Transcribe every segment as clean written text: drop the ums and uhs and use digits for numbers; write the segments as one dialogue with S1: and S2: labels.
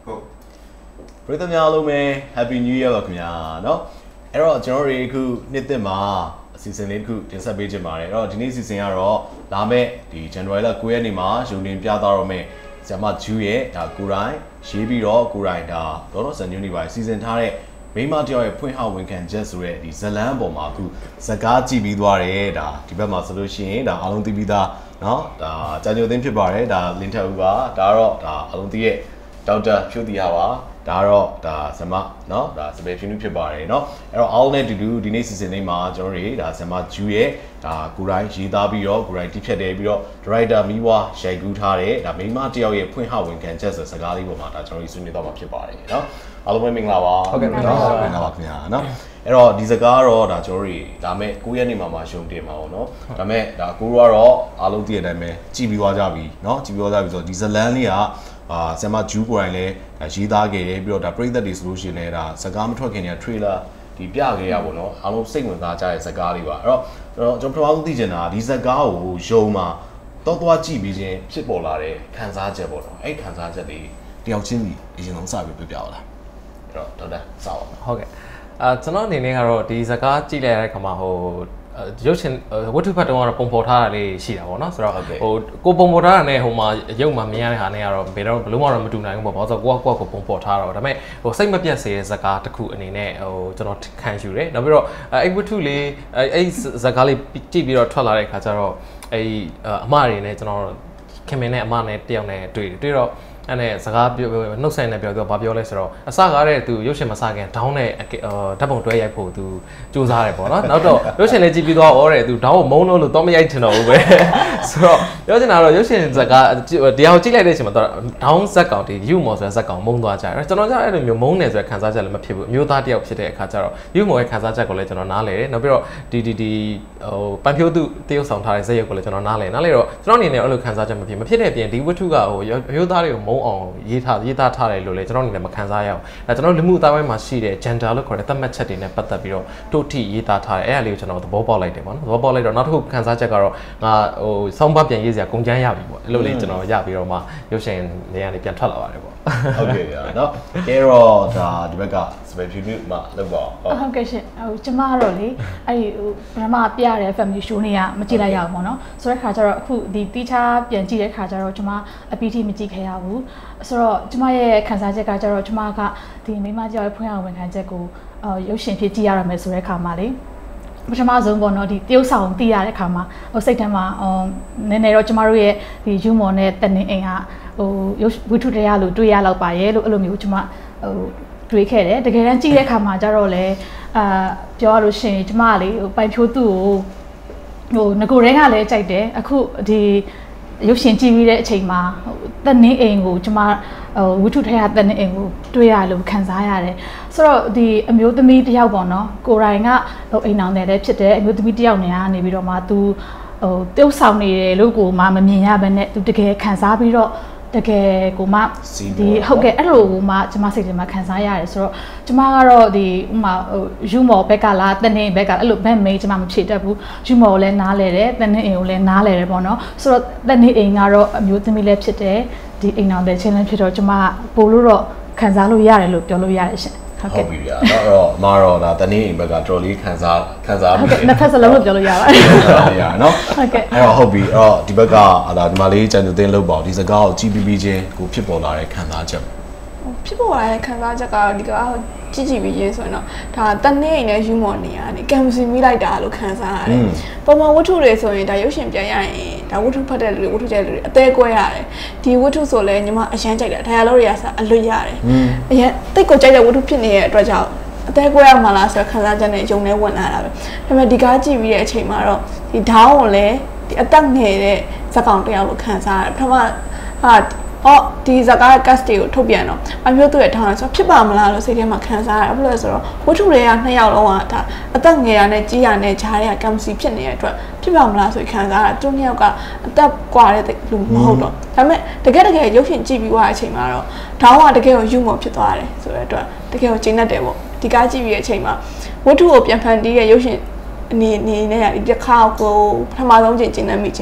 S1: ဟုတ်ပရိသတ်များအားလုံးပဲ Happy New Year ပါခင်ဗျာเนาะအဲ့တော့ကျွန်တော်တို့အခုနှစ်သစ်မှာအစီအစဉ်လေးတစ်ခုတင်ဆက်ပေးခြင်းပါတယ်အဲ့တော့ဒီနေ့အစီအစဉ်ကတော့လာမယ့်ဒီ January လ9ရက်နေ့မှာရုံတင်ပြသတော့မယ့်ဆရာမဂျူးရဲ့ဒါကိုရိုင်းရေးပြီးတော့ကိုရိုင်းဒါတော့စံညွန်းနေပါစီစဉ်ထားတဲ့မိမတယောက်ရဲ့ဖွင့်ဟဝန်ခံချက်ဆိုတဲ့ဒီဇလန်းပေါ်မှာအခုစကားကြည့်ပြီးသွားတယ်ဒါဒီဘက်မှာဆိုလို့ရှိရင်ဒါအားလုံးသိပြီးသားเนาะဒါကြာညိုသိန်းဖြစ်ပါတယ်ဒါလင်းထက်ဦးပါဒါတော့ဒါအားလုံးသိရဲ့ဒေါက်တာဖြိုးတီဟာပါဒါတော့ဒါဇမเนาะဒါစပယ်ဖြူနုဖြစ်ပါတယ်เนาะအဲ့တော့အားလုံးနဲ့တူတူဒီနေ့စီစဉ်လေးမှာကျွန်တော်တို့ဒါဇမဂျူရဲ့ဒါကိုရိုင်းရေးသားပြီးတော့ကိုရိုင်းတိဖြတ်တယ်ပြီးတော့ဒရိုက်တာမီဝါရိုက်ကူးထားတဲ့ဒါမိမတယောက်ရဲ့ဖွင့်ဟဝန်ခံချက်ဆိုစကားလေးပေါ်မှာဒါကျွန်တော်တို့ဆွေးနွေးတော့မှာဖြစ်ပါတယ်เนาะအားလုံးပဲမင်္ဂလာပါ
S2: ဟုတ်ကဲ့မင်္ဂလာပါခင်ဗျာ
S1: เนาะအဲ့တော့ဒီစကားတော့ဒါကျွန်တော်တို့ဒါမဲ့9ရက်နေ့မှာရုံတင်မှာပေါ့เนาะဒါမဲ့ဒါကိုရိုကတော့အားလုံးသိတဲ့အတိုင်းပဲကြည်ပြီးသွားကြပြီเนาะကြည်ပြီးသွားကြပြီဆိုတော့ဒီဇလန်းလေးကဆရာမဂျူးကိုယ်တိုင်လည်းရေးသားခဲ့တယ်ပြီးတော့ဒါပရိသတ်တွေဆိုလို့ရှိရင်လည်းဒါစကားမထွက်ခင်က trailer ဒီပြခဲ့ရပါတော့အားလုံးစိတ်ဝင်စားကြတဲ့စကားလေးပါအဲ့တော့ကျွန်တော်ပထမဆုံးသိချင်တာဒီစကားကိုယုံမှာတော့သွားကြည့်ပြီးချင်းဖြစ်ပေါ်လာတဲ့ခံစားချက်ပေါ့နော်အဲ့ခံစားချက်တွေတယောက်ချင်းစီအရင်ဆုံးစပြီးပြပြပါလားအဲ့တော့ဒေါက်တာစပါ
S2: ဟုတ်ကဲ့ကျွန်တော်အနေနဲ့ကတော့ဒီစကားကြည့်လိုက်ရတဲ့ခါမှာရုပ်ရှင်ဝတ္ထုဖတ်တုံးကတော့ပုံဖော်ထားတာလေးရှိတာပေါ့နော်ဆိုတော့ကိုပုံဖော်ထားတာနဲ့ဟိုမှာရုပ်မှာမြင်ရတဲ့ဟာနဲ့ကတော့ဘယ်တော့ဘလုံးမှတော့မတူနိုင်ဘူးပေါ့ဘာလို့ဆိုတော့ကိုကပုံဖော်ထားတော့ဒါပေမဲ့စိတ်မပြတ်စေတဲ့ဇာကားတစ်ခုအနေနဲ့ကျွန်တော်ခံယူတယ်နောက်ပြီးတော့အဲ့ဝတ္ထုလေးအဲ့ဇာကားလေးကြည့်ပြီးတော့ထွက်လာတဲ့ခါကျတော့အဲ့အမတွေနဲ့ကျွန်တော်ခင်မင်းနဲ့အမနဲ့တယောက်နဲ့တွေ့တော့အဲ့နဲ့စကားပြောနှုတ်ဆက်နေပြောဘာပြောလဲဆိုတော့အစကားတဲ့သူရုပ်ရှင်မစခင်ဒေါင်းနဲ့ဓာတ်ပုံတွဲရိုက်ဖို့သူစူးစမ်းတယ်ပေါ့နော်နောက်တော့ရုပ်ရှင်လေးကြည့်ပြီးတော့ဩတဲ့သူဒေါင်းကိုမုန်းလို့တော့မရိုက်ချင်တော့ဘူးပဲဆိုတော့ပြောချင်တာတော့ရုပ်ရှင်စကားတရားကိုကြည့်လိုက်တဲ့အချိန်မှာတော့ဒေါင်းဇက်ကောင်ဒီယူမော်ဆိုတဲ့ဇက်ကောင်မုန်းသွားကြတယ်ကျွန်တော်ကျအဲ့လိုမျိုးမုန်းနေဆိုတဲ့ခံစားချက်လည်းမဖြစ်ဘူးအမျိုးသားတယောက်ဖြစ်တဲ့အခါကျတော့ယူမော်ရဲ့ခံစားချက်ကိုလည်းကျွန်တော်နားလဲတယ်နောက်ပြီးတော့ဒီပန်ဖြိုးသူတရုပ်ဆောင်ထားတဲ့ဇက်ရုပ်ကိုလည်းကျွန်တော်နားလဲတော့ကျွန်တော်အနေနဲ့အဲ့လိုခံစားချက်မဖြစ်တဲ့အပြင်ဒီဝတ္ထုကအမျိုးသားတွေကိုမုန်းအောင်ရေးသားထားတယ်လို့လည်းကျွန်တော်အနေနဲ့မခံစားရအောင်ဒါကျွန်တော်လူမှုအတိုင်းဝိုင်းမှာရှိတဲ့ gender လို့ခေါ်တဲ့သတ်မှတ်ချက်တွေနဲ့ပတ်သက်ပြီးတော့တို့ထိရေးသားထားတယ်အဲ့အရာလေးကိုကျွန်တော်သဘောပေါက်လိုက်တယ်ပေါ့နော်သဘောပေါက်လိုက်တော့နောက်တစ်ခုခံစားချက်ကတော့ငါစောင်းပတ်ပြန်ရေးစရာကုန်ချမ်းရပြီပေါ့အဲ့လိုလေးကျွန်တော်ရပြီးတော့မှရုပ်ရှင်နေရာလေးပြန်ထွက်လာပါတယ်ပေါ့
S1: ဟုတ်ကဲ့ဗျာเนาะကဲတော့ဒါဒီဘက်က special view မှာလောက်ပါ
S3: ဟုတ်ကဲ့ရှင်ကျမကတော့လေအဲ့ဒီဘယ်မှာပြတဲ့ family show တွေကမကြည့်လိုက်ရအောင်ပေါ့နော်ဆိုတဲ့ခါကျတော့အခုဒီတီးခြားပြန်ကြည့်တဲ့ခါကျတော့ကျမအပီတီမကြည့်ခဲ့ရဘူးဆိုတော့ကျမရဲ့ခံစားချက်ကကျတော့ကျမကဒီမိမကြောက်ဖွင့်အောင်ဝန်ခံချက်ကိုရုပ်ရှင်ဖြစ်ကြည့်ရရမယ်ဆိုတဲ့ခါမှာလေပထမဆုံးပေါ့နော်ဒီတရုပ်ဆောင်တည်ရတဲ့ခါမှာစိတ်ထဲမှာနည်းနည်းတော့ကျမတို့ရဲ့ဒီယူမော်နဲ့တန်နေအိမ်ကဝိထုတရားလို့တွေးရလောက်ပါရဲ့လို့အဲ့လိုမျိုးကျမတွေးခဲ့တယ်တကယ်တမ်းကြည့်တဲ့ခါမှာကျတော့လေပြောရလို့ရှိရင်ကျမကလေပိုင်ဖြိုးသူ့ကိုငကိုရဲကလည်းကြိုက်တယ်အခုဒီရုပ်ရှင်ကြည့်ပြီးတဲ့အချိန်မှာတန်နေအိမ်ကိုကျမဝိထုထဲကတန်နေအိမ်ကိုတွေ့ရလို့ခံစားရတယ်ဆိုတော့ဒီအမျိုးသမီးတယောက်ပေါ့နော်ကိုရိုင်းကအိမ်အောင်တယ်လည်းဖြစ်တယ်အမျိုးသမီးတယောက်နေကနေပြီးတော့မှသူတုပ်ဆောင်နေတယ်လို့ကိုမှမမြင်ရဘဲနဲ့သူတကယ်ခံစားပြီးတော့တကယ်ကိုမှဒီဟုတ်ကဲ့အဲ့လိုကိုမှကျမစိတ်ထဲမှာခံစားရတယ်ဆိုတော့ကျမကတော့ဒီဥမာယူမော်ဘက်ကလားတနေဘက်ကအဲ့လိုဘက်မေးကျမမဖြေတတ်ဘူးယူမော်ကိုလည်းနားလဲတယ်တနေအိမ်ကိုလည်းနားလဲတယ်ပေါ့နော်ဆိုတော့တနေအိမ်ကတော့အမျိုးသမီးလည်းဖြစ်တယ်ဒီအိမ်အောင်တဲ့ချင်းလည်းဖြစ်တော့ကျမပို့လို့တော့ခံစားလို့ရတယ်လို့ပြောလို့ရတယ်ရှင်
S1: ဟုတ်ပြီဗျာတော့အမတော့ဒါတနေ့အိမ်ဘက်ကတော်လေးခံစား
S3: ဟုတ်ကဲ့နှစ်ဖက်စလုံးလို့ပြောလို့ရပါတယ်
S1: ရနော်ဟုတ်ကဲ့အဲ့တော့ဟုတ်ပြီအဲ့တော့ဒီဘက်ကဒါဒီမှာလေးကြံသူတင်းလုပ်ပါဒီစကားကိုကြည့်ပြီးချင်းကိုဖြစ်ပေါ်လာတဲ့ခံစားချက်
S4: ဖြစ်ပေါ်လာတဲ့ခံစားချက်ကတော့ဒီကကြည့်ပြီးရေးဆိုရင်တော့ဒါတနေ့အိမ်နဲ့ယူမော်နေရတယ်ကံစီမိလိုက်တာလို့ခံစားရတယ်ပုံမှန်ဝတ္ထုတွေဆိုရင်ဒါရုပ်ရှင်ပြန်ရရင်ဒါဝတ္ထုဖတ်တဲ့လူတွေဝတ္ထုကျတဲ့လူတွေအသေးကွဲရတယ်ဒီဝတ္ထုဆိုလဲညီမအရန်ကြိုက်တယ်ဒါရလို့ရစအလွတ်ရတယ်အရန်တိတ်ကိုကြိုက်တဲ့ဝတ္ထုဖြစ်နေတဲ့အတွက်ကြောင့်အသေးကွဲရမှာလားဆိုတော့ခံစားချက်နဲ့ယုံနေဝင်လာတာပဲဒါပေမဲ့ဒီကားကြည့်ပြီးတဲ့အချိန်မှာတော့ဒီဒေါင်းကိုလည်းဒီအသက်ငယ်တဲ့ဇက်ကောင်တယောက်လို့ခံစားရတယ်ပထမဒီဇကား cast တွေကိုထုတ်ပြန်တော့အမျိုးသူ့ရဲ့ထောင်းလဲဆိုဖြစ်ပါမလားလို့စိတ်ထဲမှာခံစားရတယ်ဘာလို့လဲဆိုတော့ဝတ္ထုတွေက2ယောက်လုံးကဒါအသက်ငယ်ရနဲ့ကြီးရနဲ့ဂျားတွေကကမ်စီဖြစ်နေတဲ့အတွက်ဖြစ်ပါမလားဆိုခံစားရသူ2ယောက်ကအသက်ကွာတဲ့လူမဟုတ်တော့ဒါပေမဲ့တကယ်ရုပ်ရှင်ကြည့်ပြီးွားတဲ့အချိန်မှာတော့ဒေါင်းကတကယ်ကိုယူမော်ဖြစ်သွားတယ်ဆိုတဲ့အတွက်တကယ်ကိုကျဉ်းတတ်တယ်ပေါ့ဒီကားကြည့်ပြီးတဲ့အချိန်မှာဝတ္ထုကိုပြန်ဖန်တီးတဲ့ရုပ်ရှင်အနေနဲ့ဒီတစ်ခါကိုပထမဆုံးကျဉ်းတတ်မိခြင်းပေါ့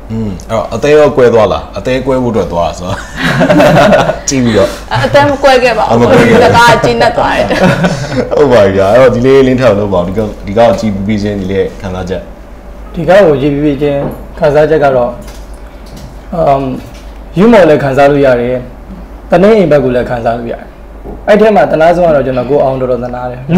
S1: အဲ့အသေးရောကွဲသွားလားအသေးကွဲဖို့အတွက်သွားတာဆိုတော့ကြည့်ပြီးတော့
S4: အသေးမကွဲခဲ့ပါဘူးဒါကကျင်းနေသွားတယ်
S1: ဟုတ်ပါပြီအဲ့တော့ဒီလေးလင်းထောက်လို့ပါဒီကောက်ကြည့်ပြီးချင်းဒီလေးခံစားချက်
S5: ဒီကောက်ကိုကြည့်ပြီးချင်းခံစားချက်ကတော့ယူမော်လည်းခံစားလို့ရတယ်တနေ့အိမ်ဘက်ကိုလည်းခံစားလို့ရတယ်အဲ့ထဲမှာတနာဆုံးကတော့ကျွန်တော်ကိုအောင်တော်သနာတယ်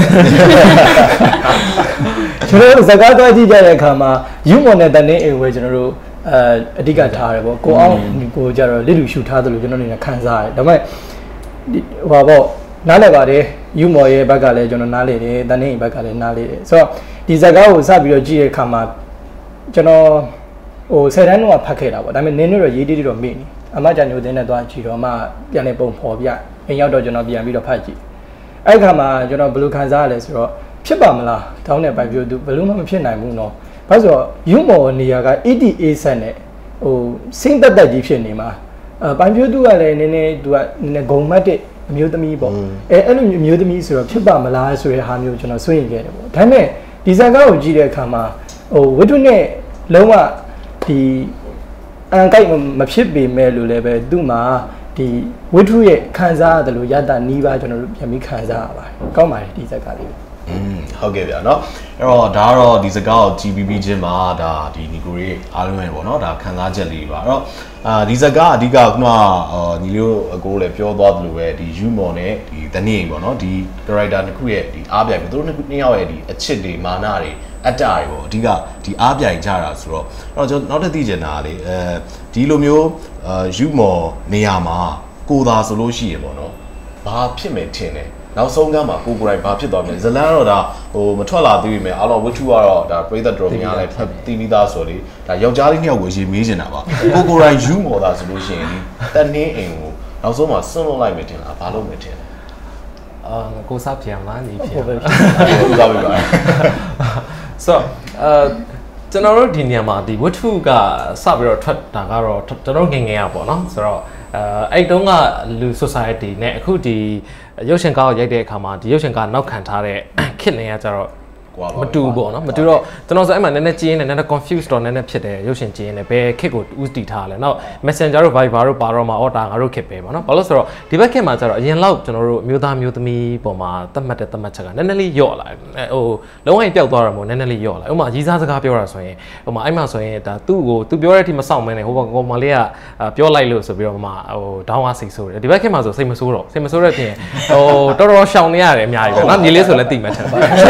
S5: ကျွန်တော်စကားသွားကြည့်ကြတဲ့အခါမှာယူမော်နဲ့တနေ့အိမ်ဝဲကျွန်တော်တို့အဓိကထားတယ်ပေါ့ကိုအောင်ကိုကြတော့လစ်လူရှူထားတယ်လို့ကျွန်တော်အနေနဲ့ခံစားရတယ်ဒါပေမဲ့ဟိုပေါ့နားလည်ပါတယ်ယူမော်ရဲ့ဘက်ကလည်းကျွန်တော်နားလည်တယ်တနေ့အိမ်ဘက်ကလည်းနားလည်တယ်ဆိုတော့ဒီစကားကိုစပြီးတော့ကြည့်တဲ့အခါမှာကျွန်တော်ဟို10တန်းတော့ဖတ်ခဲ့တာပေါ့ဒါပေမဲ့နင်းတော့ရေးတီးတော့မေ့နေအမကြညိုတင်းနဲ့သွားကြည့်တော့မှပြန်နေပုံဖော်ပြအိမ်ရောက်တော့ကျွန်တော်ပြန်ပြီးတော့ဖတ်ကြည့်အဲ့ခါမှာကျွန်တော်ဘယ်လိုခံစားရလဲဆိုတော့ဖြစ်ပါမလားတောင်းတဲ့ပိုင်ပြိုသူဘယ်လိုမှမဖြစ်နိုင်ဘူးနော်ဘာလို့ဆိုတော့ယူမော်နေရာက ETA ဆက်နဲ့ဟိုစိမ့်တက်ကြီးဖြစ်နေမှာပိုင်ပြိုသူကလည်းနည်းနည်းသူကနည်းနည်းဂုံမတ်တဲ့အမျိုးသမီးပေါ့အဲ့လိုမျိုးသမီးဆိုတော့ဖြစ်ပါမလားဆိုတဲ့ဟာမျိုးကျွန်တော်စိုးရိမ်ခဲ့တယ်ပေါ့ဒါပေမဲ့ဒီဇာတ်ကားကိုကြည့်တဲ့အခါမှာဟိုဝတ္ထုနဲ့လုံးဝဒီအန်ကိုက်မဖြစ်ပေမဲ့လို့လည်းပဲသူ့မှာဒီဝတ္ထုရဲ့ခံစားရတယ်လို့ရတာနီးပါကျွန်တော်တို့ပြန်ပြီးခံစားရပါတယ်ကောင်းပါတယ်ဒီဇာတ်ကားလေး
S1: ဟုတ်ကဲ့ဗျာเนาะအဲ့တော့ဒါကတော့ဒီစကားကို GBB ချင်းမှာဒါဒီနီကိုရေးအားလုံးပဲပေါ့เนาะဒါခံစားချက်လေးပါအဲ့တော့ဒီစကားအဓိကခုနညီလေးအကိုလည်းပြောသွားသလိုပဲဒီယူမော်နဲ့ဒီတနည်းပေါ့เนาะဒီ character တစ်ခုရဲ့ဒီအားပြိုင်သူတို့နှစ်ယောက်ရဲ့ဒီအချစ်တွေမာနတွေအတ္တတွေပေါ့အဓိကဒီအားပြိုင်ကြတာဆိုတော့အဲ့တော့ကျွန်တော်နောက်တစ်သိချင်တာလေဒီလိုမျိုးယူမော်နေရာမှာကိုသာဆိုလို့ရှိရပေါ့เนาะဘာဖြစ်မယ်ထင်တယ်နောက်ဆုံးကမှကိုကိုယ်တိုင်ဘာဖြစ်သွားမလဲဇလန်ကတော့ဒါဟိုမထွက်လာသေးပြီမယ်အားလုံးဝတ္ထုကတော့ဒါပရိသတ်တော်များလည်းတီးပြီးသားဆိုလေဒါယောက်ျားလေးနှစ်ယောက်ကိုရေးမေးနေတာပါကိုကိုယ်တိုင်ယူမော်တာဆိုလို့ရှိရင်ဒီတနင်းအိမ်ကိုနောက်ဆုံးမှဆွန့်လွတ်လိုက်မယ်ထင်လားဘာလုပ်မယ်ထင်လဲ
S2: ကိုစားပြန်လားညီပြန်
S1: ကိုစားပြီပါ
S2: ဆိုကျွန်တော်တို့ဒီနေရာမှာဒီဝတ္ထုကစပြီးတော့ထွက်တာကတော့ကျွန်တော်ငယ်ငယ်ရပေါ့နော်ဆိုတော့အဲ့တုန်းကလူ society နဲ့အခုဒီရုပ်ရှင်ကားကိုရိုက်တဲ့အခါမှာဒီရုပ်ရှင်ကားနောက်ခံထားတဲ့ခစ်နေရကြတော့မတူပေါ့နော်မတူတော့ကျွန်တော်ဆိုအဲ့မှာနည်းနည်းကြီးနေနည်းနည်း confused တော့နည်းနည်းဖြစ်တယ်ရုပ်ရှင်ကြီးနေဘယ်ခစ်ကိုဦးတည်ထားလဲနောက် messenger တို့ viber တို့ပါတော့မှာဒါငါတို့ခစ်ပဲပေါ့နော်ဘာလို့ဆိုတော့ဒီဘက်ခစ်မှာကျတော့အရင်လောက်ကျွန်တော်တို့မျိုးသားမျိုးသမီးပေါ်မှာသတ်မှတ်တဲ့သတ်မှတ်ချက်ကနည်းနည်းလေးယော့လာဟိုလုံးဝပျောက်သွားတာမို့နည်းနည်းလေးယော့လာဥပမာရီးစားစကားပြောတာဆိုရင်ဥပမာအဲ့မှာဆိုရင်ဒါသူပြောတဲ့အထိမဆောင်မင်းနဲ့ဟိုကောင်မလေးကပြောလိုက်လို့ဆိုပြီးတော့ဟိုဒေါင်းဝါစိတ်ဆိုးတယ်ဒီဘက်ခစ်မှာဆိုစိတ်မဆိုးတော့စိတ်မဆိုးတဲ့ပြင်တော်တော်ရှောင်နေရတယ်အများကြီးပဲနော်ညီလေးဆိုလည်းတိတ်မှတ်တယ်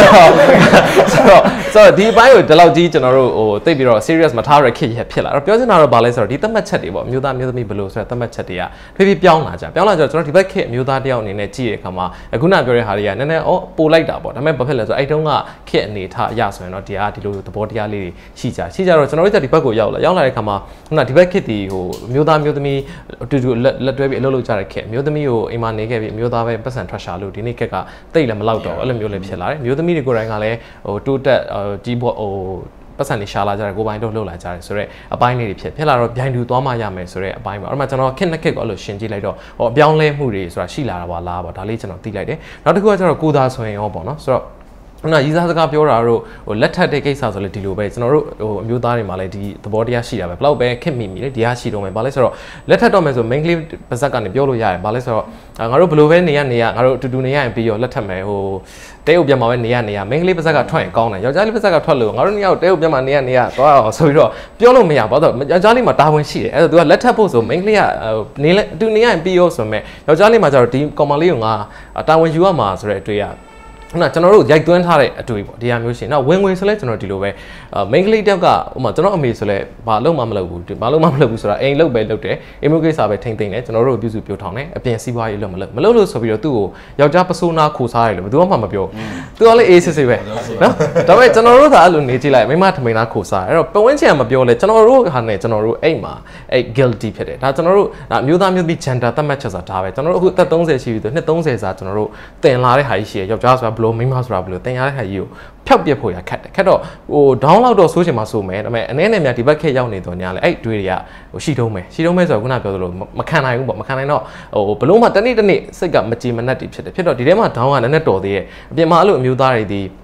S2: ဆိုတော့ဒီအပိုင်းကိုဒီလောက်ကြီးကျွန်တော်တို့ဟိုတိတ်ပြီးတော့ serious မထားရခက်ရဖြစ်လာတော့ပြောချင်တာတော့ဗာလဲဆိုတော့ဒီသတ်မှတ်ချက်တွေပေါ့မျိုးသားမျိုးသမီးဘယ်လိုဆိုတဲ့သတ်မှတ်ချက်တွေကဖြည်းဖြည်းပြောင်းလာကြကျွန်တော်ဒီဘက်ခက်မျိုးသားတယောက်အနေနဲ့ကြည့်ရတဲ့အခါမှာအခုနပြောတဲ့ဟာတွေကနည်းနည်းပိုလိုက်တာပေါ့ဒါပေမဲ့ဘာဖြစ်လဲဆိုတော့အဲ့တုန်းကခက်အနေထားအရဆိုရင်တော့ဒီလိုသဘောတရားလေးတွေရှိကြတော့ကျွန်တော်တို့ဒီဘက်ကိုရောက်လာတဲ့အခါမှာခုနဒီဘက်ခက်ဒီဟိုမျိုးသားမျိုးသမီးအတူတူလက်တွဲပြီးအလုပ်လုပ်ကြတဲ့ခက်မျိုးသမီးကိုအိမ်မှာနေခဲ့ပြီးမျိုးသားပဲပတ်စံထွက်ရှာလို့ဒီနေ့ခက်ကတိတ်လည်းမလောက်တော့အဲ့လိုမျိုးလည်းဖြစ်လာတယ်မျိုးသမီးတွေကိုယ်တိုင်ကလည်းဟိုတိုးတက်ကြီးဘောဟိုပတ်စံနေရှာလာကြတယ်ကိုပိုင်တော့လှုပ်လာကြတယ်ဆိုတော့အပိုင်းလေးတွေဖြစ်လာတော့ဗျိုင်းတူသွားမှရမယ်ဆိုတော့အပိုင်းပါအဲ့မှာကျွန်တော်ခက်နဲ့ခက်ကိုအဲ့လိုရှင်းကြည့်လိုက်တော့ဟိုအပြောင်းလဲမှုတွေဆိုတာရှိလာတာပါလားပေါ့ဒါလေးကျွန်တော်သိလိုက်တယ်နောက်တစ်ခုကကျတော့ကိုသားဆိုရင်ရောပေါ့နော်ဆိုတော့ရီးစားစကားပြောတာတို့ဟိုလက်ထပ်တဲ့ကိစ္စဆိုလေဒီလိုပဲကျွန်တော်တို့ဟိုအမျိုးသားတွေမှာလည်းဒီသဘောတရားရှိတာပဲဘလောက်ပဲခက်မိလေဒီဟာရှိတော့မယ်ဘာလဲဆိုတော့လက်ထပ်တော့မယ်ဆို main claim ပါဇက်ကနေပြောလို့ရတယ်ဘာလဲဆိုတော့ငါတို့ဘယ်လိုပဲနေရငါတို့အတူတူနေရရင်ပြီးရောလက်ထပ်မယ်ဟိုတဲဥပြမှာပဲနေရ main claim ပါဇက်ကထွက်ရင်ကောင်းတယ်ယောက်ျားလေးပါဇက်ကထွက်လို့ငါတို့နှစ်ယောက်တဲဥပြမှာနေရသွားအောင်ဆိုပြီးတော့ပြောလို့မရဘာလို့ယောက်ျားလေးမှာတာဝန်ရှိတယ်အဲ့ဒါသူကလက်ထပ်ဖို့ဆို main claim ကနေလဲအတူနေရရင်ပြီးရောဆိုမဲ့ယောက်ျားလေးမှာကျတော့ဒီ common လေးကိုငါတာဝန်ယူရမှာဆိုတဲ့အတွေ့ရကျွန်တော်တို့ရိုက်သွင်းထားတဲ့အတွေ့ပေါ့ဒီဟာမျိုးရှင်နောက်ဝင်ငွေဆိုလဲကျွန်တော်ဒီလိုပဲ main ကလေးတောက်ကဥပမာကျွန်တော်အမေဆိုလဲဘာလုံးမလုပ်ဘူးဆိုတာအိမ်လုပ်ပဲလုပ်တယ်အိမ်မျိုးကိစ္စပဲထိမ့်သိမ့်တယ်ကျွန်တော်တို့ပြုစုပြောထောင်တယ်အပြင်စီးပွားရေးလုပ်မလုပ်လို့ဆိုပြီးတော့သူ့ကိုယောက်ျားပစိုးနာခိုစားရတယ်လို့ဘယ်သူမှမပြောသူကလည်းအေးစစ်စစ်ပဲနော်ဒါပေမဲ့ကျွန်တော်တို့ကအဲ့လိုနေကြည့်လိုက်မိမထမိန်နာခိုစားအဲ့တော့ပဝင်းချင်ကမပြောလဲကျွန်တော်တို့ဟာနဲ့ကျွန်တော်တို့အိမ်မှာအဲ့ guilty ဖြစ်တယ်ဒါကျွန်တော်တို့မျိုးသားမျိုးသမီး gender သတ်မှတ်ချက်ဆိုတာဒါပဲကျွန်တော်တို့အခုအသက်30ရှိပြီဆိုနှစ်30စာကျွန်တော်တို့တင်လာတဲ့ဟာကြီးရှိရယောက်ျားဆိုတာဘလို့မိန်းမဆိုတာဘလို့တင်ရတဲ့ဟာကြီးကိုဖျောက်ပြစ်ဖို့ရခက်တယ်ခက်တော့ဟို down လောက်တော့ဆိုးချင်မှဆိုမယ်ဒါပေမဲ့အနေနဲ့များဒီဘက်ခက်ရောက်နေတော့ညာလေအဲ့တွေးတွေကဟိုရှိတုံးမယ်ဆိုတော့ခုနပြောသလိုမခံနိုင်ဘူးပေါ့မခံနိုင်တော့ဟိုဘလို့မှတနေ့စိတ်ကမကြည်မနှက်တည်ဖြစ်တယ်ဖြစ်တော့ဒီထဲမှာ down ကနည်းနည်းတော်သေးရဲ့အပြင်မှာအဲ့လိုအမျိုးသားတွေဒီ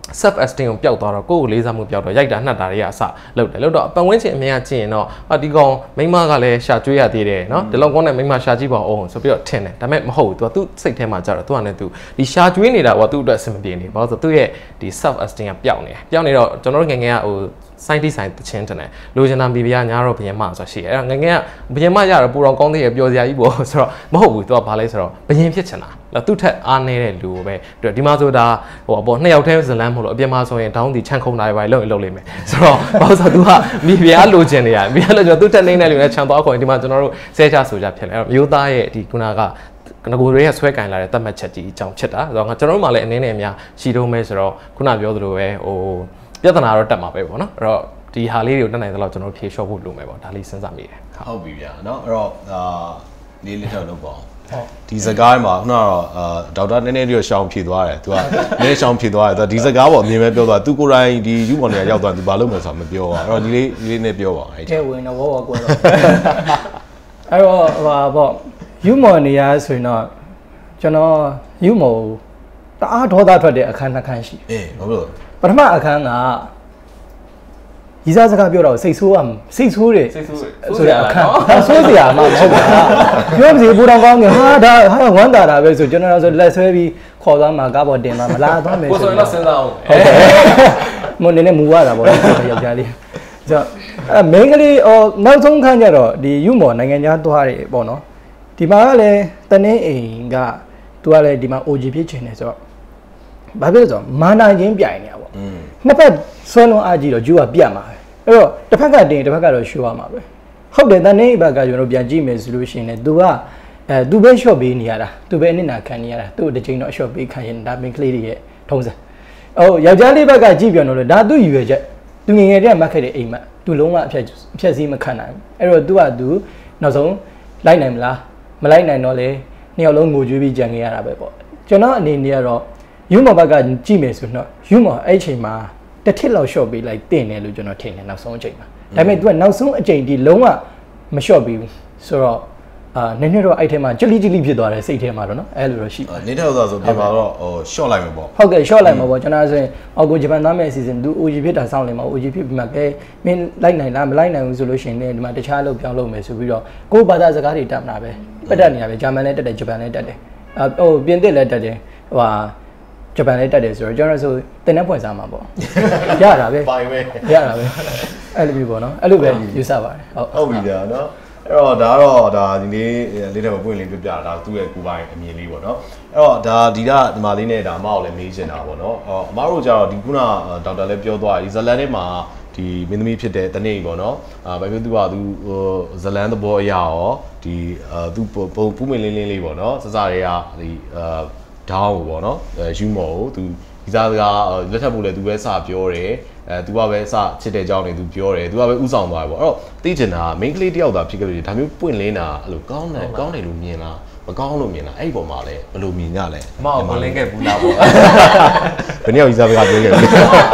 S2: self esteem ကိုပျောက်သွားတော့ကိုယ့်ကိုလေးစားမှုပျောက်တော့ရိုက်တာနှက်တာတွေကအစလုပ်တယ်လို့တော့ပတ်ဝန်းကျင်အမြင်ကကြည့်ရင်တော့ဒီကောင်မိန်းမကလည်းရှာကျွေးရသေးတယ်နော်ဒီလောက်ကောင်းတဲ့မိန်းမရှာကြည့်ပါအောင်ဆိုပြီးတော့ထင်တယ်ဒါပေမဲ့မဟုတ်ဘူး तू စိတ်ထဲမှာကြတော့ तू ကလည်း तू ဒီရှာကျွေးနေတာက तू အတွက်အဆင်မပြေနေဘာလို့ဆိုသူ့ရဲ့ဒီ self esteem ကပျောက်နေတော့ကျွန်တော်တို့ငယ်ငယ်ကဟိုစိုင်းတိဆိုင်တချင်းတနေလိုချင်တာမိဖုရားညာတော့ဘယင်မဆိုရှိအဲ့ငငယ်ကဘယင်မရတော့ပူတော်ကောင်းသေးရပျော်စရာကြီးပေါ့ဆိုတော့မဟုတ်ဘူးသူကဘာလဲဆိုတော့ဘယင်ဖြစ်ချင်တာသူ့ထက်အားနေတဲ့လူကိုပဲဒီမှာဆိုတာဟိုအပေါ်2ယောက်တည်းဇလန်းမလို့အပြင်မှာဆိုရင်တောင်းတီချန်ခုံတာပဲလုပ်လိမ့်မယ်ဆိုတော့ဘာလို့ဆိုတော့ तू ကမိဖုရားလိုချင်နေရမိဖုရားလိုချင်သူ့ထက်နေတဲ့လူနဲ့ခြံသွားခေါ်ရင်ဒီမှာကျွန်တော်တို့ဆဲချဆိုကြဖြစ်လဲအဲ့တော့မျိုးသားရဲ့ဒီခုနကငကိုတွေကဆွဲကင်လာတဲ့တတ်မှတ်ချက်ကြီးအကြောင်းဖြစ်တာဆိုတော့ကျွန်တော်တို့မှလည်းအနေနဲ့အများရှိတော့မဲဆိုတော့ခုနပြောသလိုပဲဟိုပြဿနာတော့တက်မှာပဲပေါ့နော်အဲ့တော့ဒီဟာလေးတွေကိုတက်နိုင်သလောက်ကျွန်တော်ဖြေလျှော့ဖို့လိုမယ်ပေါ့ဒါလေးစဉ်းစားမိတယ်
S1: ဟုတ်ပြီဗျာเนาะအဲ့တော့လေးလေးတော့လုပ်ပါအောင်ဒီစကားမှာခုနကတော့ဒေါက်တာနည်းနည်းလေးရှောင်ဖြေသွားတယ်သူကနည်းရှောင်ဖြေသွားတယ်သူဒီစကားပေါ့အမြင်ပဲပြောသွားသူကိုယ်တိုင်ဒီယူမော်နေရောက်သွားသူဘာလုပ်မယ်ဆိုတာမပြောပါအဲ့တော့ဒီလေးနဲ့ပြောပါအဲ့
S5: ထဲဝင်တော့ဘောကွယ်တော့အဲ့တော့ဟာပေါ့ယူမော်နေရဆိုရင်တော့ကျွန်တော်ယူမော်တအားဒေါသထွက်တဲ့အခန်းနှစ်ခန်းရှိ
S1: ဘာလို့
S5: ပထမအခန်းကရီစားစကားပြောတော့စိတ်ဆိုးတယ်ဆိုတဲ့အခန်းဆိုးစရာမှမဟုတ်ပါပြောစီပူတော်ကောင်းကဟာဝမ်းတာပဲဆိုကျွန်တော်ဆိုလက်ဆွဲပြီးခေါ်သွားမှာကားပေါ်တင်မှာမလာသွားမယ်
S2: ကိုဆိုရင်တော့စဉ်းစားအောင်
S5: မနေနဲ့မူရတာပေါ့ယောက်ျားလေးဆိုတော့မင်းကလေးနောက်ဆုံးခန်းကျတော့ဒီယူမော်နိုင်ငံခြားသွားတယ်ပေါ့နော်ဒီမှာကလည်းတနင်းအိမ်ကသူကလည်းဒီမှာ OG ဖြစ်ချင်တယ်ဆိုတော့ဘာဖြစ်လို့ဆိုတော့မာနာချင်းပြိုင်နေတာပေါ့နှစ်ဖက်ဆွဲလုံးအားကြီးတော့ဂျူကပြတ်မှာပဲအဲ့တော့တစ်ဖက်ကတင်တစ်ဖက်ကတော့ရှိုးရမှာပဲဟုတ်တယ်တန်နေဘက်ကကျွန်တော်ပြန်ကြည့်မယ်ဆိုလို့ရှိရင်လည်း तू ကသူပဲ short ပေးနေရတာ तू ပဲအနစ်နာခံနေရတာသူ့တစ်ချိန်တော့ short ပေးခံရင်ဒါမင်းကလေးတွေရဲ့ထုံးစံယောက်ျားလေးဘက်ကကြည့်ပြန်လို့ဒါသူ့ယူရချက် तू ငယ်ငယ်တည်းမှတ်ခဲ့တဲ့အိမ်မက် तू လုံးဝအဖြက်စီးမခံနိုင်အဲ့တော့ तू က तू နောက်ဆုံးလိုက်နိုင်မလားမလိုက်နိုင်တော့လေနှစ်ယောက်လုံးငိုကြွေးပြီးကြံခဲ့ရတာပဲပေါ့ကျွန်တော်အနေနဲ့ကတော့ယူမော်ဘက်ကကြည့်မယ်ဆိုတော့ယူမော်အဲ့အချိန်မှာတစ်ထစ်လောက် short ပေးလိုက်တင်တယ်လို့ကျွန်တော်ထင်တယ်နောက်ဆုံးအချိန်မှာဒါပေမဲ့ तू ကနောက်ဆုံးအချိန်ဒီလုံးဝမ short ပေးဘူးဆိုတော့နည်းနည်းတော့အဲ့ထဲမှာကြလိဖြစ်သွားတယ်စိတ်ထဲမှာတော့နော်အဲ့လိုတော့ရှိ
S1: နေထောက်ဆိုပြန်ပါတော့ဟို short လိုက်မှာပေါ့
S5: ဟုတ်ကဲ့ short လိုက်မှာပေါ့ကျွန်တော်ဆိုရင်အော်ကိုဂျပန်သားမဲ့အစီအစဉ် तू OG ဖြစ်တာစောင့်နေမှာ OG ဖြစ်ပြီးမှကဲမင်းလိုက်နိုင်လားမလိုက်နိုင်ဘူးဆိုလို့ရှိရင်ဒီမှာတခြားလို့ပြောင်းလို့မယ်ဆိုပြီးတော့ကိုယ်ဘာသာစကားတွေတက်မှာပဲပတ်တက်နေရပဲဂျာမန်လည်းတက်တယ်ဂျပန်လည်းတက်တယ်ဟိုပြင်သစ်လည်းတက်တယ်ဟိုဟာဂျပန်လည်းတက်တယ်ဆိုတော့ကျွန်တော်ဆိုတင်တဲ့ဖွင့်စားမှာပေါ့ရတာပဲ
S1: ပိုင်ပဲ
S5: ရတာပဲအဲ့လိုမျိုးပေါ့နော်အဲ့လိုပဲယူဆပါတယ်
S1: ဟုတ်ပြီဗျာနော်အဲ့တော့ဒါကတော့ဒါဒီနေ့လေးတဲ့ပွင့်လေးပြပြတာဒါသူ့ရဲ့ကိုယ်ပိုင်အမြင်လေးပေါ့နော်အဲ့တော့ဒါဒီမှာလေးနဲ့ဒါအမကိုလည်းမေးချင်တာပေါ့နော်အမတို့ကြတော့ဒီခုနဒေါက်တာလည်းပြောသွားဒီဇလန်ထဲမှာဒီမင်းသမီးဖြစ်တဲ့တနေ့ပေါ့နော်ဘာဖြစ်သူကသူဇလန်သဘောအရာရောဒီသူပူးမင်းလင်းလေးပေါ့နော်စစတွေကဒီဒေါင်းကိုပေါ့နော်ယူမော်ကိုသူဒီစားစကားလက်ထပ်ဖို့လည်းသူပဲစပြောတယ်သူကပဲစချစ်တဲ့အကြောင်းတွေသူပြောတယ်သူကပဲဥဆောင်သွားတယ်ပေါ့အဲ့တော့သိချင်တာမိန်းကလေးတယောက်သာဖြစ်ခဲ့ပြီဒါမျိုးပွင့်လင်းတာအဲ့လိုကောင်းတယ်လို့မြင်လားမကောင်းလို့မြင်လားအဲ့ဒီပုံမှာလည်းဘယ်လိုမြင်ကြလဲ
S2: အမအောင်မလင်းခဲ့ဘူးလားပေါ့
S1: ဘယ်နည်းအောင်ဒီစားစကားပြောခဲ့လဲ
S3: အဲ့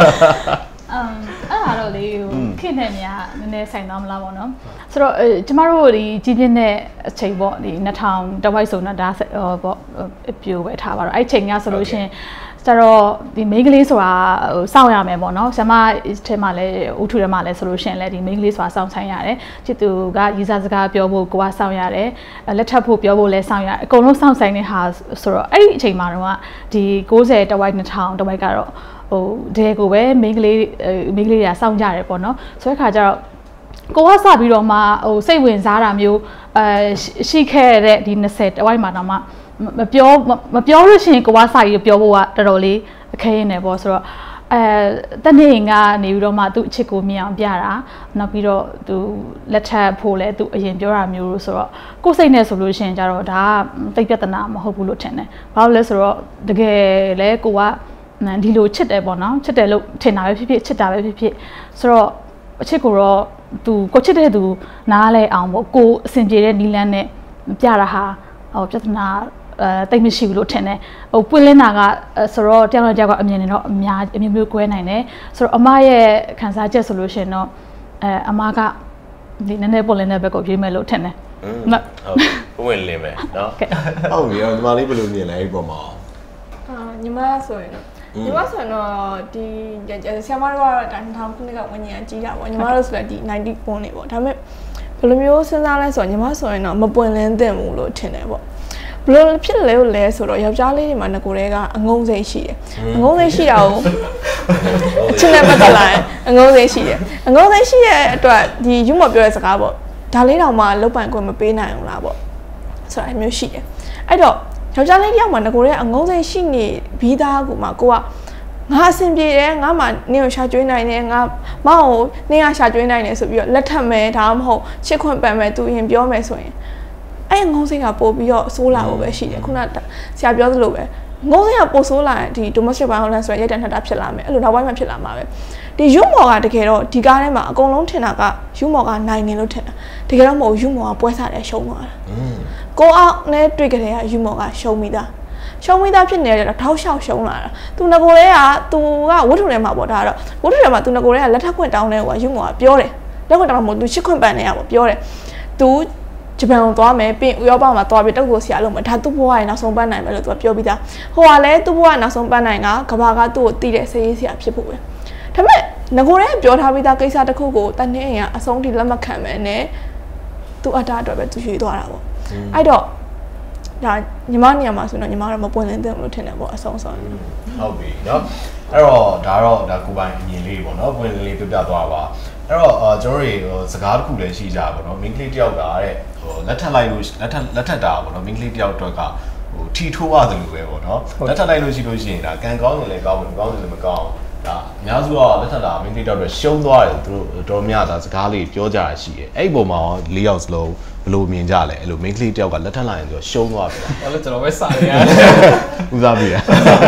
S3: ဒါတော့လေခင်နဲ့များနည်းနည်းဆိုင်သွားမလားပေါ့နော်ဆိုတော့ကျမတို့ဒီကြီးပြင်းတဲ့အချိန်ပေါ့ဒီ2000တဝိုက်ဆိုတော့ဒါပေါ့ပြိုပဲထားပါတော့အဲ့ချိန်ကဆိုလို့ရှိရင်ကျတော့ဒီမိန်းကလေးဆိုတာစောင့်ရမယ်ပေါ့နော်ဆမ်မထဲမှာလည်းဥထုထဲမှာလည်းဆိုလို့ရှိရင်လည်းဒီမိန်းကလေးဆိုတာစောင့်ဆိုင်ရတယ်ချစ်သူကရီးစားစကားပြောဖို့ကိုကစောင့်ရတယ်လက်ထပ်ဖို့ပြောဖို့လည်းစောင့်ရတယ်အကုန်လုံးစောင့်ဆိုင်တဲ့ဟာဆိုတော့အဲ့ဒီအချိန်မှာတော့ဒီ90တဝိုက်2000တဝိုက်ကတော့ဟိုဒဲကိုပဲမိန်းကလေးတွေကစောင့်ကြရတယ်ပေါ့နော်ဆိုတဲ့ခါကျတော့ကိုကစပြီးတော့မှဟိုစိတ်ဝင်စားတာမျိုးရှိခဲ့တဲ့ဒီ20တဝိုက်မှာတော့မှမပြောလို့ရှိရင်ကိုကစာကြီးပြောဖို့ကတော်တော်လေးအခက်ရနေပေါ့ဆိုတော့တနေ့ကနေပြီးတော့မှသူ့အချစ်ကိုမြင်အောင်ပြတာနောက်ပြီးတော့သူလက်ထပ်ဖို့လဲသူအရင်ပြောတာမျိုးလို့ဆိုတော့ကိုယ်စိတ်နဲ့ဆိုလို့ရှိရင်ကြတော့ဒါကတိတ်ပြဿနာမဟုတ်ဘူးလို့ထင်တယ်ဘာလို့လဲဆိုတော့တကယ်လဲကိုကဒီလိုချစ်တယ်ပေါ့နော်ချစ်တယ်လို့ထင်တာပဲဖြစ်ဖြစ်ချစ်တာပဲဖြစ်ဖြစ်ဆိုတော့အချစ်ကိုတော့သူကိုချစ်တဲ့သူနားလဲအောင်ပေါ့ကိုအဆင်ပြေတဲ့နီလန်းနဲ့ပြတာဟာဟိုပြဿနာတိတ်မရှိဘူးလို့ထင်တယ်ဟိုပွင့်လင်းတာကဆိုတော့တယောက်တစ်ယောက်ကအမြင်နဲ့တော့အမျိုးကွဲနိုင်တယ်ဆိုတော့အမရဲ့ခံစားချက်ဆိုလို့ရှိရင်တော့အမကဒီနည်းနည်းပွင့်လင်းတဲ့ဘက်ကိုရွေးမယ်လို့ထင်တယ်
S1: ဟုတ်ပွင့်လင်းပဲเนาะဟုတ်ပြီဒီမှာလေးဘယ်လိုမြင်လဲအဲ့ပေါ်မှာ
S4: ညီမဆိုရင်တော့ညီမဆိုတော့ဒီဆရာမတို့ကတော့ဒါ2000ခုနှစ်ကဝင်ညာကြီးတာပေါ့ညီမတို့ဆိုတော့ဒီ90ပွန်းနေပေါ့ဒါပေမဲ့ဘယ်လိုမျိုးစဉ်းစားလဲဆိုတော့ညီမဆိုရင်တော့မပွင့်လင်းသင့်ဘူးလို့ထင်တယ်ပေါ့ဘယ်လိုဖြစ်လဲလို့လဲဆိုတော့ယောက်ျားလေးတွေမှာငကိုတွေကအငုံစိတ်ရှိတယ်အငုံစိတ်ရှိတာကိုချင်းနဲ့ပတ်သက်လာရင်အငုံစိတ်ရှိတယ်အငုံစိတ်ရှိတဲ့အတွက်ဒီယူမော်ပြောတဲ့စကားပေါ့ဒါလေးတောင်မှလုတ်ပိုင်ခွင့်မပေးနိုင်ဘူးလားပေါ့ဆိုတာမျိုးရှိတယ်အဲ့တော့ယောက်ျားလေးတယောက်မှာငကိုတွေကအငုံစိတ်ရှိနေပြီးသားကိုမှကိုကငါအဆင်ပြေတယ်ငါမှနင်းကိုရှာကျွေးနိုင်တယ်ငါမောင်ကိုနင်းကရှာကျွေးနိုင်တယ်ဆိုပြီးတော့လက်ထပ်မယ်ဒါမှမဟုတ်ချစ်ခွင့်ပန်မယ်သူရင်ပြောမယ်ဆိုရင်အဲ့ငုံစိတ်ကပို့ပြီးတော့ဆိုးလာဖို့ပဲရှိတယ်ခုနဆရာပြောသလိုပဲငုံစိတ်ကပို့ဆိုးလာရင်ဒီ domestic violence ဆိုရရိုက်တံနှက်တာဖြစ်လာမယ်အဲ့လိုနောက်ပိုင်းမှဖြစ်လာမှာပဲဒီယူမော်ကတကယ်တော့ဒီကားထဲမှာအကုန်လုံးထင်တာကယူမော်ကနိုင်နေလို့ထင်တာတကယ်တော့မဟုတ်ယူမော်ကပွဲစားတယ်ရှုံးသွားတာကိုအောင်နဲ့တွေ့ကြတဲ့ကယူမော်ကရှုံးမိသားဖြစ်နေတယ်ထောက်လျှောက်ရှုံးလာတာသူငကိုလေးကသူကဝတ္ထုထဲမှာပေါ့ဒါကတော့ဝတ္ထုထဲမှာသူငကိုလေးကလက်ထပ်ခွင့်တောင်းတယ်ကွာယူမော်ကပြောတယ်လက်ခွင့်တောင်းလို့သူချစ်ခွင့်ပန်နေရပေါ့ပြောတယ်သူဂျပန်ကိုသွားမယ်ပြင်ဥရောပမှာသွားပြီးတုတ်ကိုဆရာလုပ်မယ်ဒါသူ့ဘဝရဲ့နောက်ဆုံးပန်းနိုင်မယ်လို့သူကပြောပြီးသားဟိုကလည်းသူ့ဘဝရဲ့နောက်ဆုံးပန်းနိုင်ကကဘာကသူ့ကိုတီးတဲ့ဆေးရေးဆရာဖြစ်ဖို့ပဲဒါပေမဲ့ငကိုလေးကပြောထားပြီးသားကိစ္စတစ်ခုကိုတနေ့အိမ်ကအဆုံးထိလက်မခံမယ်နဲ့သူအတားအတွက်ပဲသူရွေးသွားတာပေါ့အဲ့တော့ဒါညီမနေရာမှာဆိုတော့ညီမတော့မပွင့်လင်းသင့်ဘူးလို့ထင်တယ်ပေါ့အဆုံးဆုံး
S1: ဟုတ်ပြီเนาะအဲ့တော့ဒါကိုပိုင်အမြင်လေးပေါ့เนาะပွင့်လင်းလေးပြပြသွားပါအဲ့တော့ကျွန်တော်တို့စကားတစ်ခုလည်းရှိကြပါတော့မိန်းကလေးတယောက်ကတဲ့လက်ထပ်လိုက်လို့လက်ထပ်တာပေါ့နော်မိန်းကလေးတယောက်အတွက်ကထီထိုးရတယ်လို့ပဲပေါ့နော်လက်ထပ်လိုက်လို့ရှိရင်ဒါကန်ကောင်းရင်လည်းကောင်းတယ်မကောင်းရင်လည်းမကောင်းဒါအများစုကလက်ထပ်တာမိန်းကလေးတယောက်အတွက်ရှုံးသွားတယ်သူတို့တော်များများစကားလေးပြောကြတာရှိတယ်အဲ့ဒီပုံမှာ၄ယောက်စလုံးဘယ်လိုမြင်ကြလဲအဲ့လိုမိန်းကလေးတယောက်ကလက်ထပ်လိုက်ရင်ဆိုရှုံးသွားပြီ
S2: အဲ့လိုကျွန်တော်ပဲစာရရတယ်
S1: ဦးစားပြီ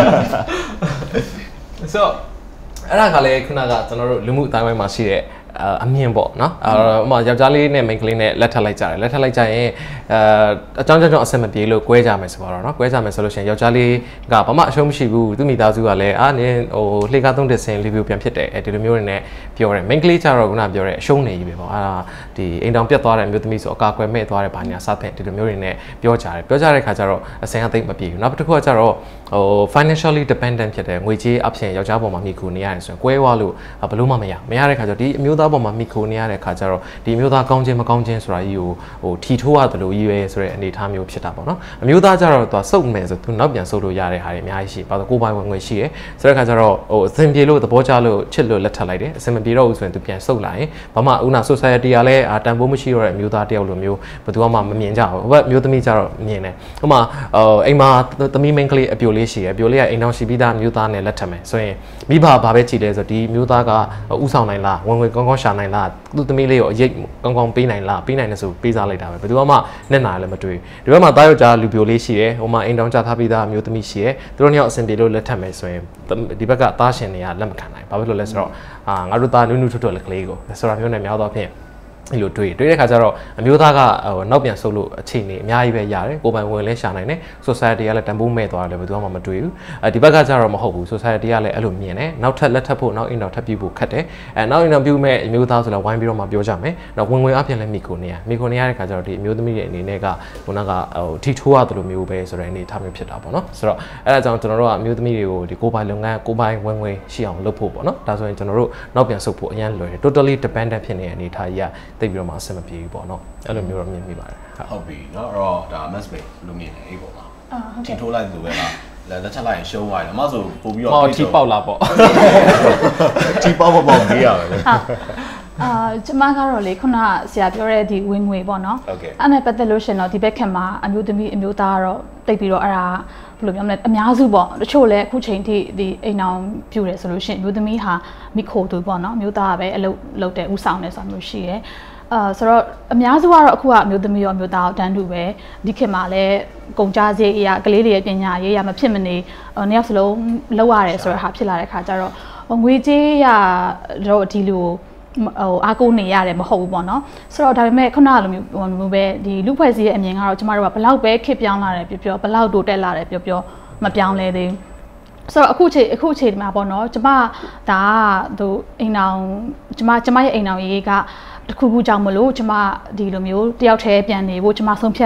S2: ဆိုအဲ့ဒါကလည်းခုနကကျွန်တော်တို့လူမှုအတိုင်းပိုင်းမှာရှိတဲ့အမြင်ပေါ့နော်ဥပမာယောက်ျားလေးနဲ့မိန်းကလေးနဲ့လက်ထပ်လိုက်ကြတယ်လက်ထပ်လိုက်ကြရင်အကြောင်းကြောင့်အဆင်မပြေလို့꿰ကြမယ်ဆိုတော့နော်꿰ကြမယ်ဆိုလို့ရှိရင်ယောက်ျားလေးကဘာမှအရှုံးမရှိဘူးသူ့မိသားစုကလည်းနင်းဟိုလှေကားသုံးတဲ့ဆင်လေးပြပြန်ဖြစ်တယ်ဒီလိုမျိုးတွေနဲ့ပြောတယ်မိန်းကလေးကျတော့ခုနပြောတဲ့အရှုံးနေကြီးပဲပေါ့ဒီအိမ်တောင်ပြတ်သွားတဲ့မျိုးသမီးဆိုအကာအကွယ်မဲ့သွားတဲ့ဘာညာစသဖြင့်ဒီလိုမျိုးတွေနဲ့ပြောကြတဲ့ခါကျတော့အဆင်အသိမပြေဘူးနောက်တစ်ခုကကျတော့financially dependent ဖြစ်တယ်ငွေကြေးအပြင်ယောက်ျားပေါ်မှာမိခိုနေရတယ်ဆိုရင်꿰သွားလို့ဘလို့မှမရတဲ့ခါကျတော့ဒီအမျိုးသားပေါ်မှာမိခိုနေရတဲ့ခါကျတော့ဒီအမျိုးသားကောင်းခြင်းမကောင်းခြင်းဆိုတာကြီးကိုထီထိုးရတယ်လို့ကြီးပဲဆိုတဲ့အနေအထားမျိုးဖြစ်တာပေါ့နော်အမျိုးသားကျတော့သူစုပ်မယ်ဆိုသူနောက်ပြန်စုပ်လို့ရတဲ့ဟာတွေအများကြီးရှိပါတော့ကိုယ်ပိုင်ဝင်ငွေရှိတယ်ဆိုတဲ့ခါကျတော့အဆင်ပြေလို့သဘောကျလို့ချစ်လို့လက်ထပ်လိုက်တယ်အဆင်မပြေတော့ဘူးဆိုရင်သူပြန်စုပ်လာရင်ဘာမှဦးနာ society ကလည်းတန်ဖိုးမရှိတော့တဲ့အမျိုးသားတယောက်လိုမျိုးဘယ်သူမှမမြင်ကြဘူးဟိုဘက်မျိုးသမီးကျတော့မြင်တယ်ဟိုမှာအိမ်မှာသမီးမိန်းကလေးအပြိုလေးရှိတယ်အပြိုလေးကအိမ်တော်ရှိပြီးသားမျိုးသားနဲ့လက်ထပ်မယ်ဆိုရင်မိဘဘာပဲကြည့်လဲဆိုဒီမျိုးသားကဥဆောင်နိုင်လားဝင်ကောင်းရှာနိုင်လားသူ့သမီးလေးကိုအရေးကောင်းပေးနိုင်လားပေးနိုင်တယ်ဆိုပေးစားလိုက်တာပဲဘယ်သူမှနဲ့နာလည်းမတွေ့ဒီဘက်မှာတားယောက်ျားလူပြိုလေးရှိတယ်ဟိုမှာအိမ်တောင်ကြထားပြီးသားမျိုးသမီးရှိတယ်သူတို့နှစ်ယောက်အဆင်ပြေလို့လက်ထပ်မယ်ဆိုရင်ဒီဘက်ကသားရှင်တွေကလက်မခံနိုင်ဘာဖြစ်လို့လဲဆိုတော့ငါတို့သားနူးထွတ်လက်ကလေးကိုဆိုတာမျိုးနဲ့များတော့ဖြင့်အဲ့လိုတွေ့တဲ့ခါကျတော့အမျိုးသားကနောက်ပြန်ဆုပ်လို့အခြေအနေအများကြီးပဲရတယ်ကိုပိုင်ဝင်လဲရှာနိုင်တယ် society ကလည်းတန်ဖိုးမဲ့သွားတယ်ဘယ်သူမှမတွေ့ဘူးဒီဘက်ကကျတော့မဟုတ်ဘူး society ကလည်းအဲ့လိုမြင်တယ်နောက်ထပ်လက်ထပ်ဖို့နောက်အိမ်တော်ထပ်ပြုဖို့ခက်တယ်နောက်အိမ်တော်ပြုမဲ့အမျိုးသားဆိုတော့ဝိုင်းပြီးတော့မှပြောကြမယ်နောက်ဝင်အပြင်လည်းမိခိုနေရတဲ့ခါကျတော့ဒီအမျိုးသမီးတွေအနေနဲ့ကခုနကထီထိုးရတယ်လို့မျိုးပဲဆိုတဲ့အနေအထားမျိုးဖြစ်တာပေါ့နော်ဆိုတော့အဲ့ဒါကြောင့်ကျွန်တော်တို့ကအမျိုးသမီးတွေကိုဒီကိုပိုင်လုပ်ငန်းကိုပိုင်ဝင်ရှိအောင်လုပ်ဖို့ပေါ့နော်ဒါဆိုရင်ကျွန်တော်တို့နောက်ပြန်ဆုပ်ဖို့အရင်လွယ်တယ် totally dependent ဖြစ်နေတဲ့အနေအထားကြီးကတိတ်ပြီးတော့မှအဆင်မပြေဘူးပေါ့နော်အဲ့လိုမျိုးတော့မြင်မိပါတယ်
S1: ဟုတ်ပြီเนาะအဲ့တော့ဒါ mass bay လို့မြင်တယ်အဲ့ပေါ်မှာဟုတ်ကဲ့ထိုးလိုက်သူပဲလားလက်ချက်လိုက်ရင်ရှုံးသွားတယ်အမဆိုပို့ပြီးတော့
S2: ထီပေါက်လာပေါ့
S1: ထီပေါက်မေးရပါမယ်
S3: ကျမကတော့လေခုနဆရာပြောတဲ့ဒီဝင်ငွေပေါ့နော်အဲ့နဲ့ပတ်သက်လို့ရှင်တော့ဒီဘက်ခင်မှာအမျိုးသမီးအမျိုးသားကတော့တိတ်ပြီးတော့အဲ့ဒါဘယ်လိုပြောမလဲအများစုပေါ့တချို့လည်းအခုချိန်ထိဒီအိမ်အောင်ပြူတယ်ဆိုလို့ရှင်အမျိုးသမီးဟာမိခိုသူပေါ့နော်မျိုးသားကပဲအလုပ်လုပ်တဲ့ဦးဆောင်တယ်ဆိုတာမျိုးရှိတယ်ဆိုတော့အများစုကတော့အခုကအမျိုးသမီးရောအမျိုးသားတန်းတူပဲဒီခေတ်မှာလည်းကုန်ကြစရိတ်အရာကလေးတွေရဲ့ပညာရေးရမဖြစ်မနေနှစ်ယောက်စလုံးလောက်ရတယ်ဆိုတော့ဟာဖြစ်လာတဲ့ခါကျတော့ငွေကြေးရတော့ဒီလိုအားကိုးနေရတယ်မဟုတ်ဘူးပေါ့နော်ဆိုတော့ဒါပေမဲ့ခုနကလိုမျိုးပဲဒီလူဖွဲ့စည်းရဲ့အမြင်ကတော့ကျမတို့ကဘလောက်ပဲခစ်ပြောင်းလာတယ်ပြောဘလောက်တိုးတက်လာတယ်ပြောမပြောင်းလဲသေးဘူးဆိုတော့အခုချိန်ဒီမှာပေါ့နော်ကျမဒါကအိမ်အောင်ကျမရဲ့အိမ်အောင်ရေးကတခုခုကြောင့်မလို့ကျမဒီလိုမျိုးတယောက်တည်းပြန်နေဖို့ကျမဆုံးဖြတ်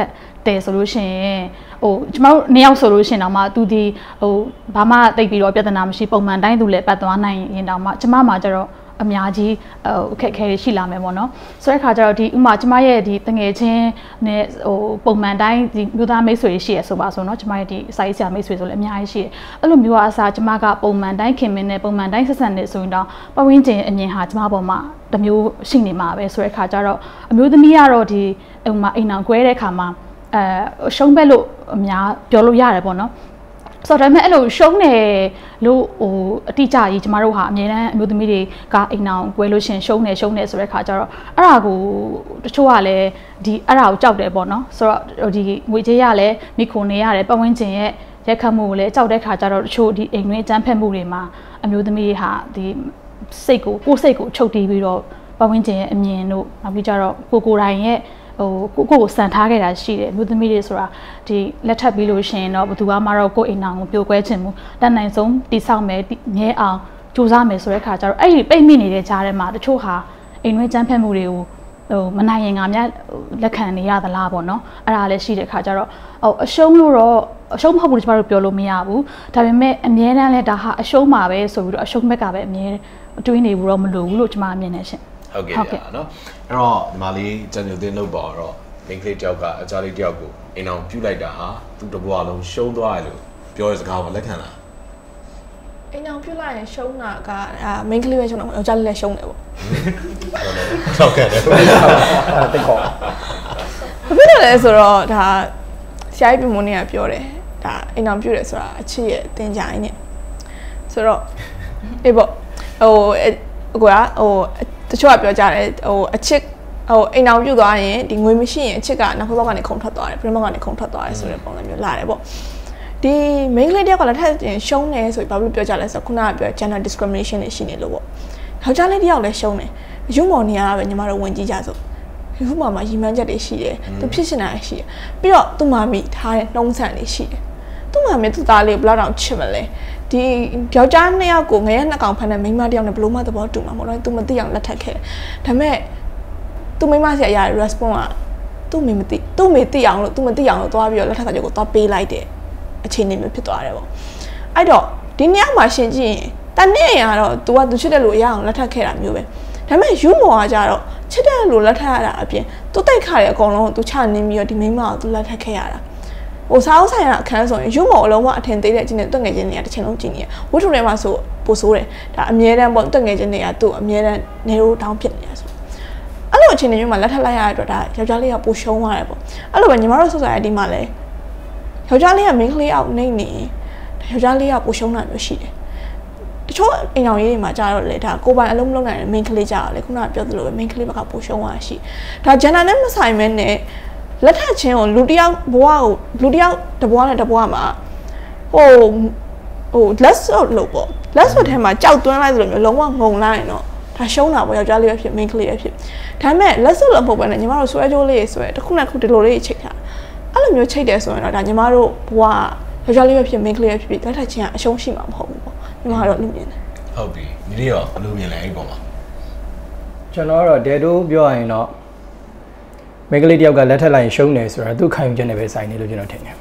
S3: တယ်ဆိုလို့ရှိရင်ကျမတို့နှစ်ယောက်ဆိုလို့ရှိရင်တော့မှသူဒီဘာမှတိတ်ပြီးတော့ပြဿနာမရှိပုံမှန်တိုင်းသူလည်းပတ်သွားနိုင်ရင်တော့မှကျမမှာကျတော့အများကြီးအခက်အခဲတွေရှိလာမယ်ပေါ့နော်ဆိုတဲ့ခါကျတော့ဒီဥမာကျမရဲ့ဒီတငယ်ချင်းနဲ့ပုံမှန်တိုင်းဒီမျိုးသားမိတ်ဆွေရှိရဆိုပါဆိုတော့ကျမရဲ့ဒီစာရေးဆရာမိတ်ဆွေဆိုလည်းအများကြီးရှိတယ်အဲ့လိုမျိုးအစားကျမကပုံမှန်တိုင်းခင်မင်းနဲ့ပုံမှန်တိုင်းဆက်ဆံနေဆိုရင်တော့ပတ်ဝန်းကျင်အမြင်ဟာကျမပေါ်မှာတစ်မျိုးရှိနေမှာပဲဆိုတဲ့ခါကျတော့အမျိုးသမီးကတော့ဒီဥမာအိမ်အောင်ကွဲတဲ့ခါမှာရှုံးဘက်လို့အများပြောလို့ရတယ်ပေါ့နော်ဆိုတော့ဒါပေမဲ့အဲ့လိုရှုံးတယ်လို့အတိအကျကြီးကျမတို့ဟာအများတန်းအမျိုးသမီးတွေကအိမ်အောင်ကွဲလို့ရှင်ရှုံးတယ်ဆိုတဲ့ခါကျတော့အဲ့ဒါကိုတချို့ကလည်းဒီအဲ့ဒါကိုကြောက်တယ်ပေါ့နော်ဆိုတော့ဒီငွေကြေးရလဲမိခိုနေရတယ်ပတ်ဝန်းကျင်ရဲ့ရက်ခတ်မှုကိုလည်းကြောက်တဲ့ခါကျတော့တချို့ဒီအိမ်တွင်းအကြမ်းဖက်မှုတွေမှာအမျိုးသမီးတွေဟာဒီစိတ်ကိုချုပ်တီးပြီးတော့ပတ်ဝန်းကျင်ရဲ့အမြင်တို့နောက်ပြီးကြတော့ကိုယ်တိုင်ရဲ့ကိုစံထားခဲ့တာရှိတယ်မြို့သမီးတွေဆိုတာဒီလက်ထပ်ပြီးလို့ရှိရင်တော့ဘယ်သူမှတော့ကိုယ်အိမ်အောင်ကိုပြိုကွဲခြင်းမူတန်နိုင်ဆုံးတိဆောက်မယ်ငဲအောင်ကြိုးစားမယ်ဆိုတဲ့ခါကျတော့အဲ့ဒီပိတ်မိနေတဲ့ကြားထဲမှာတချို့ဟာအိမ်တွင်းကြမ်းဖက်မှုတွေကိုမနိုင်ရင်ငါများလက်ခံနေရသလားပေါ့နော်အဲ့ဒါလည်းရှိတဲ့ခါကျတော့အရှုံးလို့တော့အရှုံးမဟုတ်ဘူးကျမတို့ပြောလို့မရဘူးဒါပေမဲ့အမြဲတမ်းလဲဒါဟာအရှုံးမှာပဲဆိုပြီးတော့အရှုံးဘက်ကပဲအမြဲတွေးနေဘူးတော့မလိုဘူးလို့ကျမအမြင်နေရှင်
S1: ဟုတ်ကဲ့ဗျာနော်အဲ့တော့ဒီမှာလေးကျန်ကျတင်လုပ်ပါတော့မိန်းကလေးတယောက်ကအကြလေးတယောက်ကိုအိမ်အောင်ပြုတ်လိုက်တာဟာသူ့တဘွားလုံးရှုံးသွားတယ်လို့ပြောရစကားကိုလက်ခံလား
S4: အိမ်အောင်ပြုတ်လိုက်ရင်ရှုံးတာကမိန်းကလေးပဲရှုံးတာအကြလေးလည်းရှုံးတယ်ပေါ့
S1: ဟုတ်ကဲ့တယ်
S5: တိတ်ခေါ်
S4: ဘာဖြစ်လို့လဲဆိုတော့ဒါဆရာကြီးပြမုန်းနေကပြောတယ်ဒါအိမ်အောင်ပြုတ်တယ်ဆိုတာအချစ်ရဲ့တင်ကြိုင်းနဲ့ဆိုတော့အေးပေါ့ကိုကတချို့ကပြောကြတယ်အချစ်အိမ်အောင်ပြုတ်သွားရင်ဒီငွေမရှိရင်အချစ်ကနောက်ဘက်ကနေခုန်ထွက်သွားတယ်ပြမကနေခုန်ထွက်သွားတယ်ဆိုတဲ့ပုံစံမျိုးလာတယ်ပေါ့ဒီ main ကလေးတယောက်ကလည်းထပ်တင်ရှုံးတယ်ဆိုပြီးဘာလို့ပြောကြလဲဆိုတော့ခုနကပြော gender discrimination တွေရှိနေလို့ပေါ့ယောက်ျားလေးတယောက်လည်းရှုံးတယ်ရုံမော်နေရတာပဲညီမတို့ဝင်ကြည့်ကြစို့ရုံမော်မှာရီမန်းချက်တွေရှိတယ်သူဖြစ်ရှင်တာရှိတယ်ပြီးတော့သူ့မာမိထားတဲ့နှုံးဆန်တွေရှိတယ်သူ့မာမိသူ့သားလေးဘယ်လောက်တောင်ချစ်မလဲဒီယောက်ျားနှစ်ယောက်ကိုငရဲနှစ်ကောင်ဖမ်းတဲ့မိန်းမတစ်ယောက်နဲ့ဘလို့မှသဘောတူမှာမဟုတ်တော့သူမသိအောင်လက်ထပ်ခဲ့ဒါပေမဲ့သူမိန်းမဆရာရ response ကသူ့မေမသိသူ့မေသိအောင်လို့သူမသိအောင်လို့သွားပြီးတော့လက်ထပ်စာချုပ်ကိုသွားပေးလိုက်တဲ့အခြေအနေမျိုးဖြစ်သွားတယ်ပေါ့အဲ့တော့ဒီညမှာရှင်းကြည့်ရင်တနေ့ရတော့ तू က तू ချစ်တဲ့လူအရအောင်လက်ထပ်ခဲ့တာမျိုးပဲဒါပေမဲ့ယူမော်ကကြတော့ချစ်တဲ့လူလက်ထပ်ရတာအပြင် तू တိတ်ခါရအကုန်လုံး तू ချနေပြီးတော့ဒီမိန်းမကို तू လက်ထပ်ခဲ့ရတာဟိုစားအောင်ဆိုင်ရအခန်းဆိုရင်ယူမော်အလုံးဝအထင်သေးတဲ့အချင်းနဲ့တွက်ငယ်ချင်းတွေကတစ်ချိန်လုံးကြည့်နေရဝတ္ထုထဲမှာဆိုပို့ဆိုးတယ်ဒါအမြဲတမ်းပေါ့တွက်ငယ်ချင်းတွေကသူ့အမြဲတမ်းနေရိုးတောင်းဖြစ်နေတာဆိုအဲ့လိုအခြေအနေမျိုးမှာလက်ထပ်လိုက်ရတဲ့အတွက်ဒါယောက်ျားလေးကပိုရှုံးသွားတယ်ပေါ့အဲ့လိုပဲညီမတို့ society မှာလည်းယောက်ျားလေးက main ကလေးအောက်နေနေယောက်ျားလေးကပိုရှုံးတာမျိုးရှိတယ်တချို့အိမ်အောင်ရေးတွေမှာကြာတော့လေဒါကိုပိုင်အလုံးမလုံးနိုင်တဲ့ main ကလေးကြာတော့လေခုနကပြောသလိုပဲ main ကလေးဘက်ကပိုရှုံးသွားရှိဒါ gender နဲ့မဆိုင်မဲနဲ့လက်ထပ်ချင်းကိုလူတယောက်ဘဝကိုလူတယောက်တဘွားနဲ့တဘွားမှာဟို let's လို့ပေါ့ let's ဆိုထဲမှာကြောက်သွင်းလိုက်သလိုမျိုးလုံးဝငုံလိုက်ရင်တော့ဒါရှုံးတာပေါ့ယောက်ျားလေးပဲဖြစ် main ကလေးပဲဖြစ်ဒါပေမဲ့ let's လို့မဟုတ်ဘဲနဲ့ညီမတို့ဆွဲကြိုးလေးဆွဲတစ်ခုနဲ့တစ်ခုဒီလိုလေးချိတ်ထားအဲ့လိုမျိုးချိတ်တယ်ဆိုရင်တော့ဒါညီမတို့ဘဝယောက်ျားလေးပဲဖြစ် main ကလေးပဲဖြစ်လက်ထပ်ချင်းကအရှုံးရှိမှာမဟုတ်ဘူးပေါ့ညီမတို့လူမြင်တယ်
S1: ဟုတ်ပြီညီလေးရောဘယ်လိုမြင်လဲအဲ့ပုံမှာ
S5: ကျွန်တော်ကတော့ဒဲတိုးပြောရရင်တော့မိန်းကလေးတယောက်ကလက်ထပ်လိုက်ရင်ရှုံးတယ်ဆိုတာသူ့ခံယူချက်နဲ့ပဲဆိုင်နေလို့ကျွန်တော်ထင်တယ်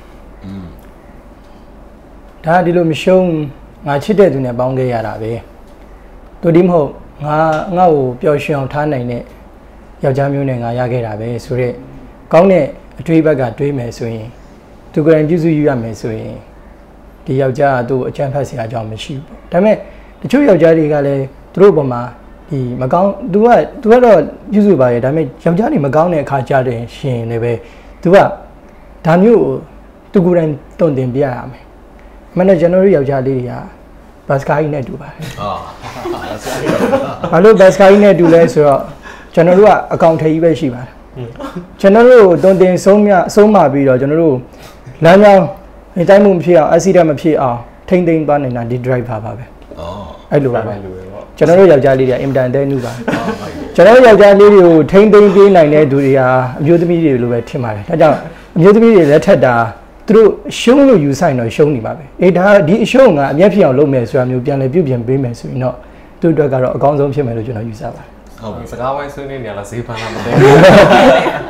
S5: ဒါဒီလိုမရှုံးငါချစ်တဲ့သူနဲ့ပေါင်းခဲ့ရတာပဲသူဒီမဟုတ်ငါ့ကိုပျော်ရွှင်အောင်ထားနိုင်တဲ့ယောက်ျားမျိုးနဲ့ငါရခဲ့တာပဲဆိုတော့ကောင်းတဲ့အတွေးဘက်ကတွေးမယ်ဆိုရင်သူကိုယ်တိုင်ပြုစုယူရမယ်ဆိုရင်ဒီယောက်ျားကသူ့အချမ်းဖတ်စရာအကြောင်းမရှိဘူးပေါ့ဒါပေမဲ့တချို့ယောက်ျားတွေကလည်းသူတို့ပေါ်မှာဒီမကောင်းသူကတော့ပြုစုပါရဲ့ဒါပေမဲ့ယောက်ျားတွေမကောင်းတဲ့အခါကြတဲ့ရှင်လည်းပဲသူကဒါမျိုးသူကိုယ်တိုင်တုံ့တင်ပြရမယ်အမှန်တော့ကျွန်တော်တို့ယောက်ျားလေးတွေကဘတ်စကားကြီးနဲ့တူပါတယ်ဘာလို့ဘတ်စကားကြီးနဲ့တူလဲဆိုတော့ကျွန်တော်တို့ကအကောင့်ထဲကြီးပဲရှိပါတယ်ကျွန်တော်တို့တုံတင်ဆုံးမပြီးတော့ကျွန်တော်တို့လမ်းကြောင်းအတိုင်းမှုမဖြစ်အောင် accident မဖြစ်အောင်ထိမ့်သိမ်းသွားနေတာဒီ driver ပါပဲအဲ့လိုပါပဲကျွန်တော်တို့ယောက်ျားလေးတွေအင်မတန်တဲနုပါကျွန်တော်တို့ယောက်ျားလေးတွေကိုထိမ့်သိမ်းပေးနိုင်တဲ့သူတွေဟာအမျိုးသမီးတွေလိုပဲထင်ပါတယ်ဒါကြောင့်အမျိုးသမီးတွေလက်ထက်တာသူတို့ရှုံးလို့ယူဆိုင်တော့ရှုံးနေပါပဲအေးဒါဒီအရှုံးကအမျက်ဖြစ်အောင်လုပ်မယ်ဆိုတာမျိုးပြန်လဲပြုပြင်ပေးမယ်ဆိုရင်တော့သူ့အတွက်ကတော့အကောင်းဆုံးဖြစ်မယ်လို့ကျွန်တော်ယူဆပါတယ်
S2: ဟုတ်ပြီစကားဝိုင်းဆွေးနွေးနေရလားဈေးဖန်တာမသိဘူး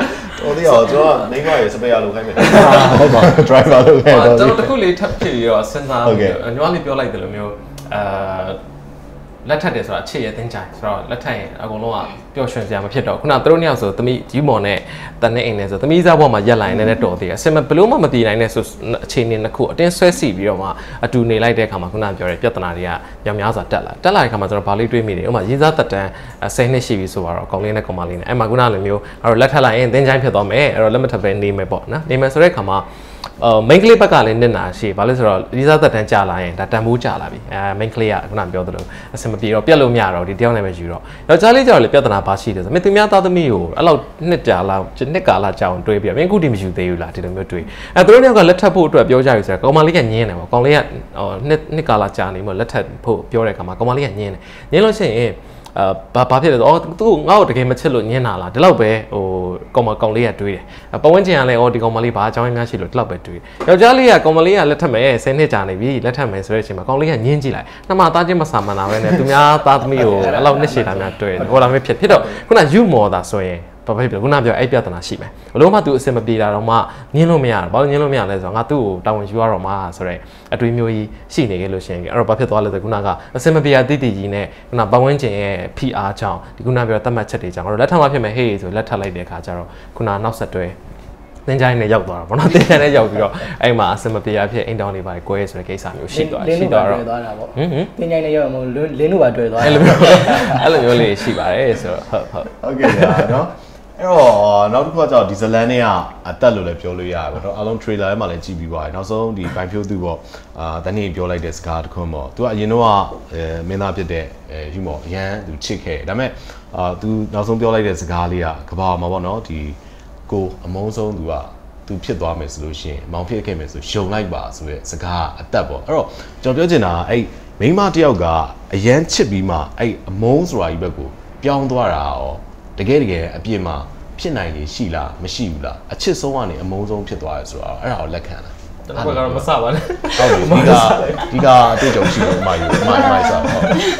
S1: 我啲又做你應該係十幾路開咩？ဟုတ်ပါ driver လို့ခဲ့တော့。
S2: ကျွန်တော်တခုလေးထပ်ဖြစ်ပြီးတော့စဉ်းစားပြီးတော့ညီမလေးပြောလိုက်တယ်လို့မျိုးလက်ထပ်တယ်ဆိုတာအချစ်ရဲ့တင်းကြိုင်ဆိုတော့လက်ထပ်ရင်အကုန်လုံးကပျော်ရွှင်စရာမဖြစ်တော့ခုနသူတို့နှစ်ယောက်ဆိုသမီးဂျီမော်နဲ့တန်နဲ့အိမ်နဲ့ဆိုသမီးစားဘွားမှာရက်လာရင်လည်းတော်သေးတယ်အစင်မဘလို့မှမပြေနိုင်တဲ့ဆိုအခြေအနေတစ်ခုအတင်းဆွဲစီပြီးတော့မှအတူနေလိုက်တဲ့အခါမှာခုနပြောတဲ့ပြဿနာတွေကများစွာတက်လာတဲ့အခါမှာကျွန်တော်ဗာလေးတွေးမိတယ်ဥပမာရေးစားတက်တန်း10နှစ်ရှိပြီဆိုတော့အကောင်လေးနဲ့ကောင်မလေးနဲ့အဲ့မှာခုနလိုမျိုးအဲ့တော့လက်ထပ်လိုက်ရင်တင်းကြိုင်ဖြစ်သွားမယ်အဲ့တော့လက်မထပ်ပဲနေမယ်ပေါ့နော်နေမယ်ဆိုတဲ့အခါမှာမိန်းကလေးဘက်ကလည်းနစ်နာရှိဘာလို့ဆိုတော့ဒီစားသက်တန်းကြာလာရင်ဒါတန်ဖိုးကြာလာပြီမိန်းကလေးကခုနပြောသလိုအဆင်မပြေတော့ပြက်လို့မရတော့ဒီတယောက်နဲ့ပဲယူတော့ယောက်ျားလေးကြောင့်လည်းပြဿနာပါရှိတယ်ဆိုမင်းသူများသားသမီးကိုအဲ့လောက်နှစ်ကြာလာနှစ်ကာလကြာအောင်တွေးပြီးမင်းအခုဒီမယူသေးဘူးလားဒီလိုမျိုးတွေးသူတို့တွေကလက်ထပ်ဖို့အတွက်ပြောကြပြီဆိုတော့ကောင်မလေးကညင်းတယ်ပေါ့ကောင်လေးကနှစ်ကာလကြာနေမှလက်ထပ်ဖို့ပြောတဲ့အခါမှာကောင်မလေးကညင်းလို့ရှိရင်ဘာဖြစ်လဲဆိုတော့သူငါ့ကိုတကယ်မချစ်လို့ညင်းတာလားဒီလောက်ပဲဟိုကောင်လေးကတွေးတယ်ပတ်ဝန်းကျင်ကလည်းဒီကောင်မလေးဘာအကြောင်းများရှိလို့ဒီလောက်ပဲတွေးယောက်ျားလေးကကောင်မလေးကလက်ထပ်မယ်10နှစ်ကြာနေပြီလက်ထပ်မယ်ဆိုတဲ့အချိန်မှာကောင်လေးကညင်းကြည့်လိုက်နှမသားချင်းမဆာမနာပဲနဲ့သူများသားသမီးကိုအဲ့လောက်နှစ်ရှည်တာများတွေးတယ်ဟိုလာမျိုးဖြစ်တော့ခုနယူမော်တာဆိုရင်ဘာဖြစ်လဲခုနပြောအဲ့ပြဿနာရှိမယ်ဘလို့မှသူအစင်မပြေတာတော့မှညင်းလို့မရဘူးဘာလို့ညင်းလို့မရလဲဆိုတော့ငါသူ့ကိုတာဝန်ယူရတော့မှဆိုတော့အတွေးမျိုးကြီးရှိနေကြလို့ရှိရင်အဲ့တော့ဘာဖြစ်သွားလဲဆိုခုနကအစင်မပြေတာတိတိကြီးနဲ့ခုနပတ်ဝန်းကျင်ရဲ့ PR ကြောင့်ဒီခုနပြောတတ်မှတ်ချက်တွေကြောင့်အဲ့တော့လက်ထပ်မှဖြစ်မယ်ဟေးဆိုလက်ထပ်လိုက်တဲ့အခါကျတော့ခုနနောက်ဆက်တွဲသင်္ချိုင်းနဲ့ရောက်သွားတာပေါ့နော်သင်္ချိုင်းနဲ့ရောက်ပြီးတော့အဲ့မှာအစင်မပြေတာဖြစ်အိမ်တောင်တွေပါကွဲဆိုတဲ့ကိစ္စမျိုးရှိသွားတော့
S5: သင်္ချိုင်းနဲ့ရောက်မှလင်းတို့ပါတွေ့သွား
S2: အဲ့လိုမျိုးလေးရှိပါတယ်ဆိုတော့
S1: ဟုတ်ကဲ့ဗျာနော်အဲ့တော့နောက်တစ်ခုကကြောင့်ဒီဇလန်တွေကအတက်လို့လည်းပြောလို့ရတယ်ပေါ့နော်အားလုံး trailer ထဲမှာလည်းကြည့်ပြီးပါတယ်နောက်ဆုံးဒီဘိုင်ဖြိုးသူပေါ့တန်းနေပြောလိုက်တဲ့စကားတစ်ခုပေါ့သူကအရင်တော့မင်းသားဖြစ်တဲ့ယူမော်အရန်သူချစ်ခဲ့ဒါပေမဲ့သူနောက်ဆုံးပြောလိုက်တဲ့စကားလေးကကဘာမှာပေါ့နော်ဒီကိုအမုန်းဆုံးသူဖြစ်သွားမယ်ဆိုလို့ရှိရင်မောင်ဖြစ်ခဲ့မယ်ဆိုယုံလိုက်ပါဆိုတဲ့စကားအတက်ပေါ့အဲ့တော့ကျွန်တော်ပြောချင်တာအဲ့မိန်းမတစ်ယောက်ကအရန်ချစ်ပြီးမှအဲ့အမုန်းဆိုတာကြီးဘက်ကိုပြောင်းသွားတာရောတကယ်အပြစ်မှာဖြစ်နိုင်နေရှိလားမရှိဘူးလားအချစ်ဆုံးကနေအမုန်းဆုံးဖြစ်သွားရဲဆိုတော့အဲ့ဒါကိုလက်ခံလား
S2: ကျွန်တော်ကတော့မစပါနဲ့
S1: ဟုတ်ပြီဒီကအတွေ့အကြုံရှိလို့အမယူအမစားဟုတ်
S3: ဘယ်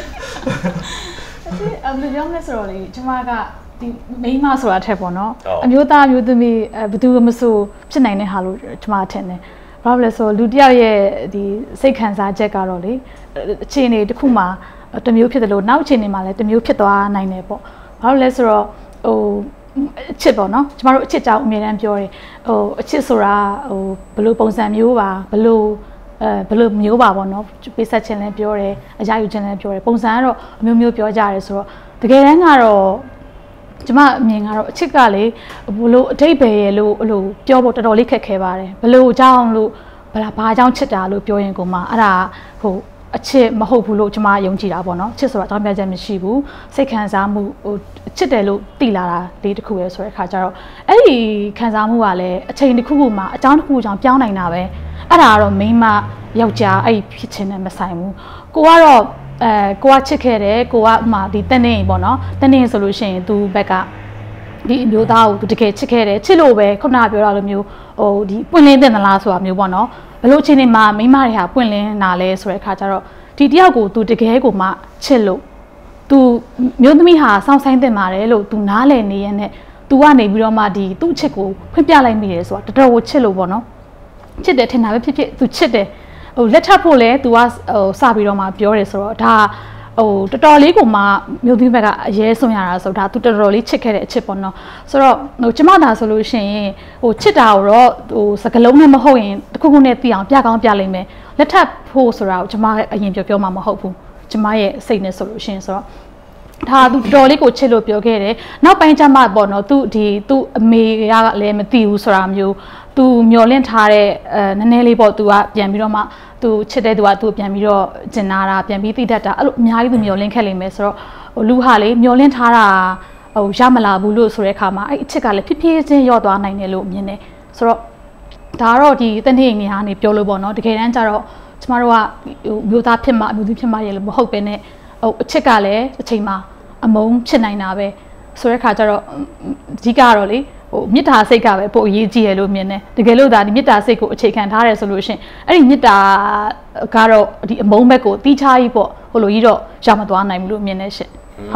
S3: လိုပြောမလဲဆိုတော့လေကျွန်မကဒီမိန်းမဆိုတာထက်ပေါ့နော်အမျိုးသားမျိုးသမီးဘယ်သူမှမဆိုဖြစ်နိုင်တဲ့ဟာလို့ကျွန်မထင်တယ်ဘာလို့လဲဆိုလူတစ်ယောက်ရဲ့ဒီစိတ်ခံစားချက်ကတော့လေအခြေအနေတစ်ခုမှတစ်မျိုးဖြစ်တယ်လို့နောက်အခြေအနေမှာလည်းတစ်မျိုးဖြစ်သွားနိုင်တယ်ပေါ့ဘာလို့လဲဆိုတော့ဟိုအချစ်ပေါ့နော်ကျမတို့အချစ်ကြောင့်အမြဲတမ်းပြောတယ်ဟိုအချစ်ဆိုတာဟိုဘယ်လိုပုံစံမျိုးပါဘယ်လိုမျိုးပါပေါ့နော်ပေးဆက်ခြင်းလည်းပြောတယ်အရာယူခြင်းလည်းပြောတယ်ပုံစံကတော့အမျိုးမျိုးပြောကြတယ်ဆိုတော့တကယ်တမ်းကတော့ကျမအမြင်ကတော့အချစ်ကလေဘလို့အတိတ်ပဲရဲ့လို့အဲ့လိုပြောဖို့တော်တော်လေးခက်ခဲပါတယ်ဘလို့အကြောင်းလို့ဘာအကြောင်းချစ်တာလို့ပြောရင်ကိုမှအဲ့ဒါဟိုအချစ်မဟုတ်ဘူးလို့ကျမယုံကြည်တာပေါ့နော်ချစ်ဆိုတာတောင်းပြချက်မရှိဘူးစိတ်ခံစားမှုဟိုချစ်တယ်လို့သိလာတာလေးတစ်ခုပဲဆိုတဲ့အခါကျတော့အဲ့ဒီခံစားမှုကလည်းအချိန်တစ်ခုခုမှာအကြောင်းတစ်ခုကြောင့်ပြောင်းနိုင်တာပဲအဲ့ဒါကတော့မိန်းမယောက်ျားအဲ့ဖြစ်ခြင်းနဲ့မဆိုင်ဘူးကိုကတော့ကိုကချစ်ခဲ့တယ်ကိုကဥမာဒီတနေ့ပေါ့နော်တနေ့ဆိုလို့ရှိရင်သူဘက်ကဒီအမျိုးသားကိုသူတကယ်ချစ်ခဲ့တယ်ချစ်လို့ပဲခုနကပြောတာလိုမျိုးဟိုဒီပွင့်လင်းတဲ့သလားဆိုတာမျိုးပေါ့နော်ဘလို့ချင်းနေမှာမိန်းမတွေဟာပွင့်လင်းနာလဲဆိုတဲ့အခါကျတော့ဒီတယောက်ကိုသူတကယ်ကိုမှချစ်လို့သူမျိုးသမီးဟာစောင့်ဆိုင်တင်ပါတယ်လို့သူနားလည်နေရင်နဲ့သူကနေပြီးတော့မှဒီသူ့ချစ်ကိုဖွင့်ပြလိုက်မိတယ်ဆိုတာတော်တော်ကိုချစ်လို့ပေါ့နော်ချစ်တယ်ထင်တာပဲဖြစ်သူချစ်တယ်ဟိုလက်ထပ်ဖို့လဲသူကဟိုစပြီးတော့မှပြောတယ်ဆိုတော့ဒါဟိုတော်တော်လေးကိုမှမျိုးသမီးဘက်ကအရေးဆုံးရတာဆိုဒါသူတော်တော်လေးချစ်ခဲ့တဲ့အချစ်ပေါ့နော်ဆိုတော့ဟိုကျမသာဆိုလို့ရှိရင်ဟိုချစ်တာကိုတော့ဟိုစကလုံးနဲ့မဟုတ်ရင်တခုခုနဲ့သိအောင်ပြကောင်းပြလိမ့်မယ်လက်ထပ်ဖို့ဆိုတာကိုကျမအရင်ပြောမှာမဟုတ်ဘူးကျမရဲ့စိတ်နဲ့ဆိုလို့ရှိရင်ဆိုတော့ဒါသူတော်လေးကိုချစ်လို့ပြောခဲ့တယ်နောက်ပိုင်းကျမှပေါ့နော်သူအမေကလည်းမသိဘူးဆိုတာမျိုးသူမျောလင့်ထားတဲ့နည်းနည်းလေးပေါ့သူကပြန်ပြီးတော့မှသူချစ်တဲ့သူကသူပြန်ပြီးတော့ကျင်နာတာပြန်ပြီးသိတတ်တာအဲ့လိုအများကြီးသူမျောလင့်ခဲ့လိမ့်မယ်ဆိုတော့ဟိုလူဟာလေမျောလင့်ထားတာဟိုရမလာဘူးလို့ဆိုတဲ့အခါမှာအဲ့အချစ်ကလည်းဖြည်းဖြည်းချင်းရော့သွားနိုင်တယ်လို့မြင်တယ်ဆိုတော့ဒါကတော့ဒီတနေ့နေရာနေပြောလို့ပေါ့နော်တကယ်တမ်းကျတော့ကျမတို့ကဟိုမျိုးသားဖြစ်မှအမျိုးသမီးဖြစ်မှရလို့မဟုတ်ပဲနဲ့ဟိုအချစ်ကလည်းအချိန်မှာအမုန်းဖြစ်နိုင်တာပဲဆိုတဲ့အခါကျတော့အဓိကတော့လေဟိုမေတ္တာစိတ်ကပဲပိုအရေးကြီးရလို့မြင်တယ်တကယ်လို့ဒါဒီမေတ္တာစိတ်ကိုအခြေခံထားတယ်ဆိုလို့ရှိရင်အဲ့ဒီမေတ္တာကတော့ဒီအမုန်းဘက်ကိုတီးချားကြီးပေါ့ဟိုလိုကြီးတော့ရမသွားနိုင်ဘူးလို့မြင်နေရှင့်ဟုတ်ကဲ့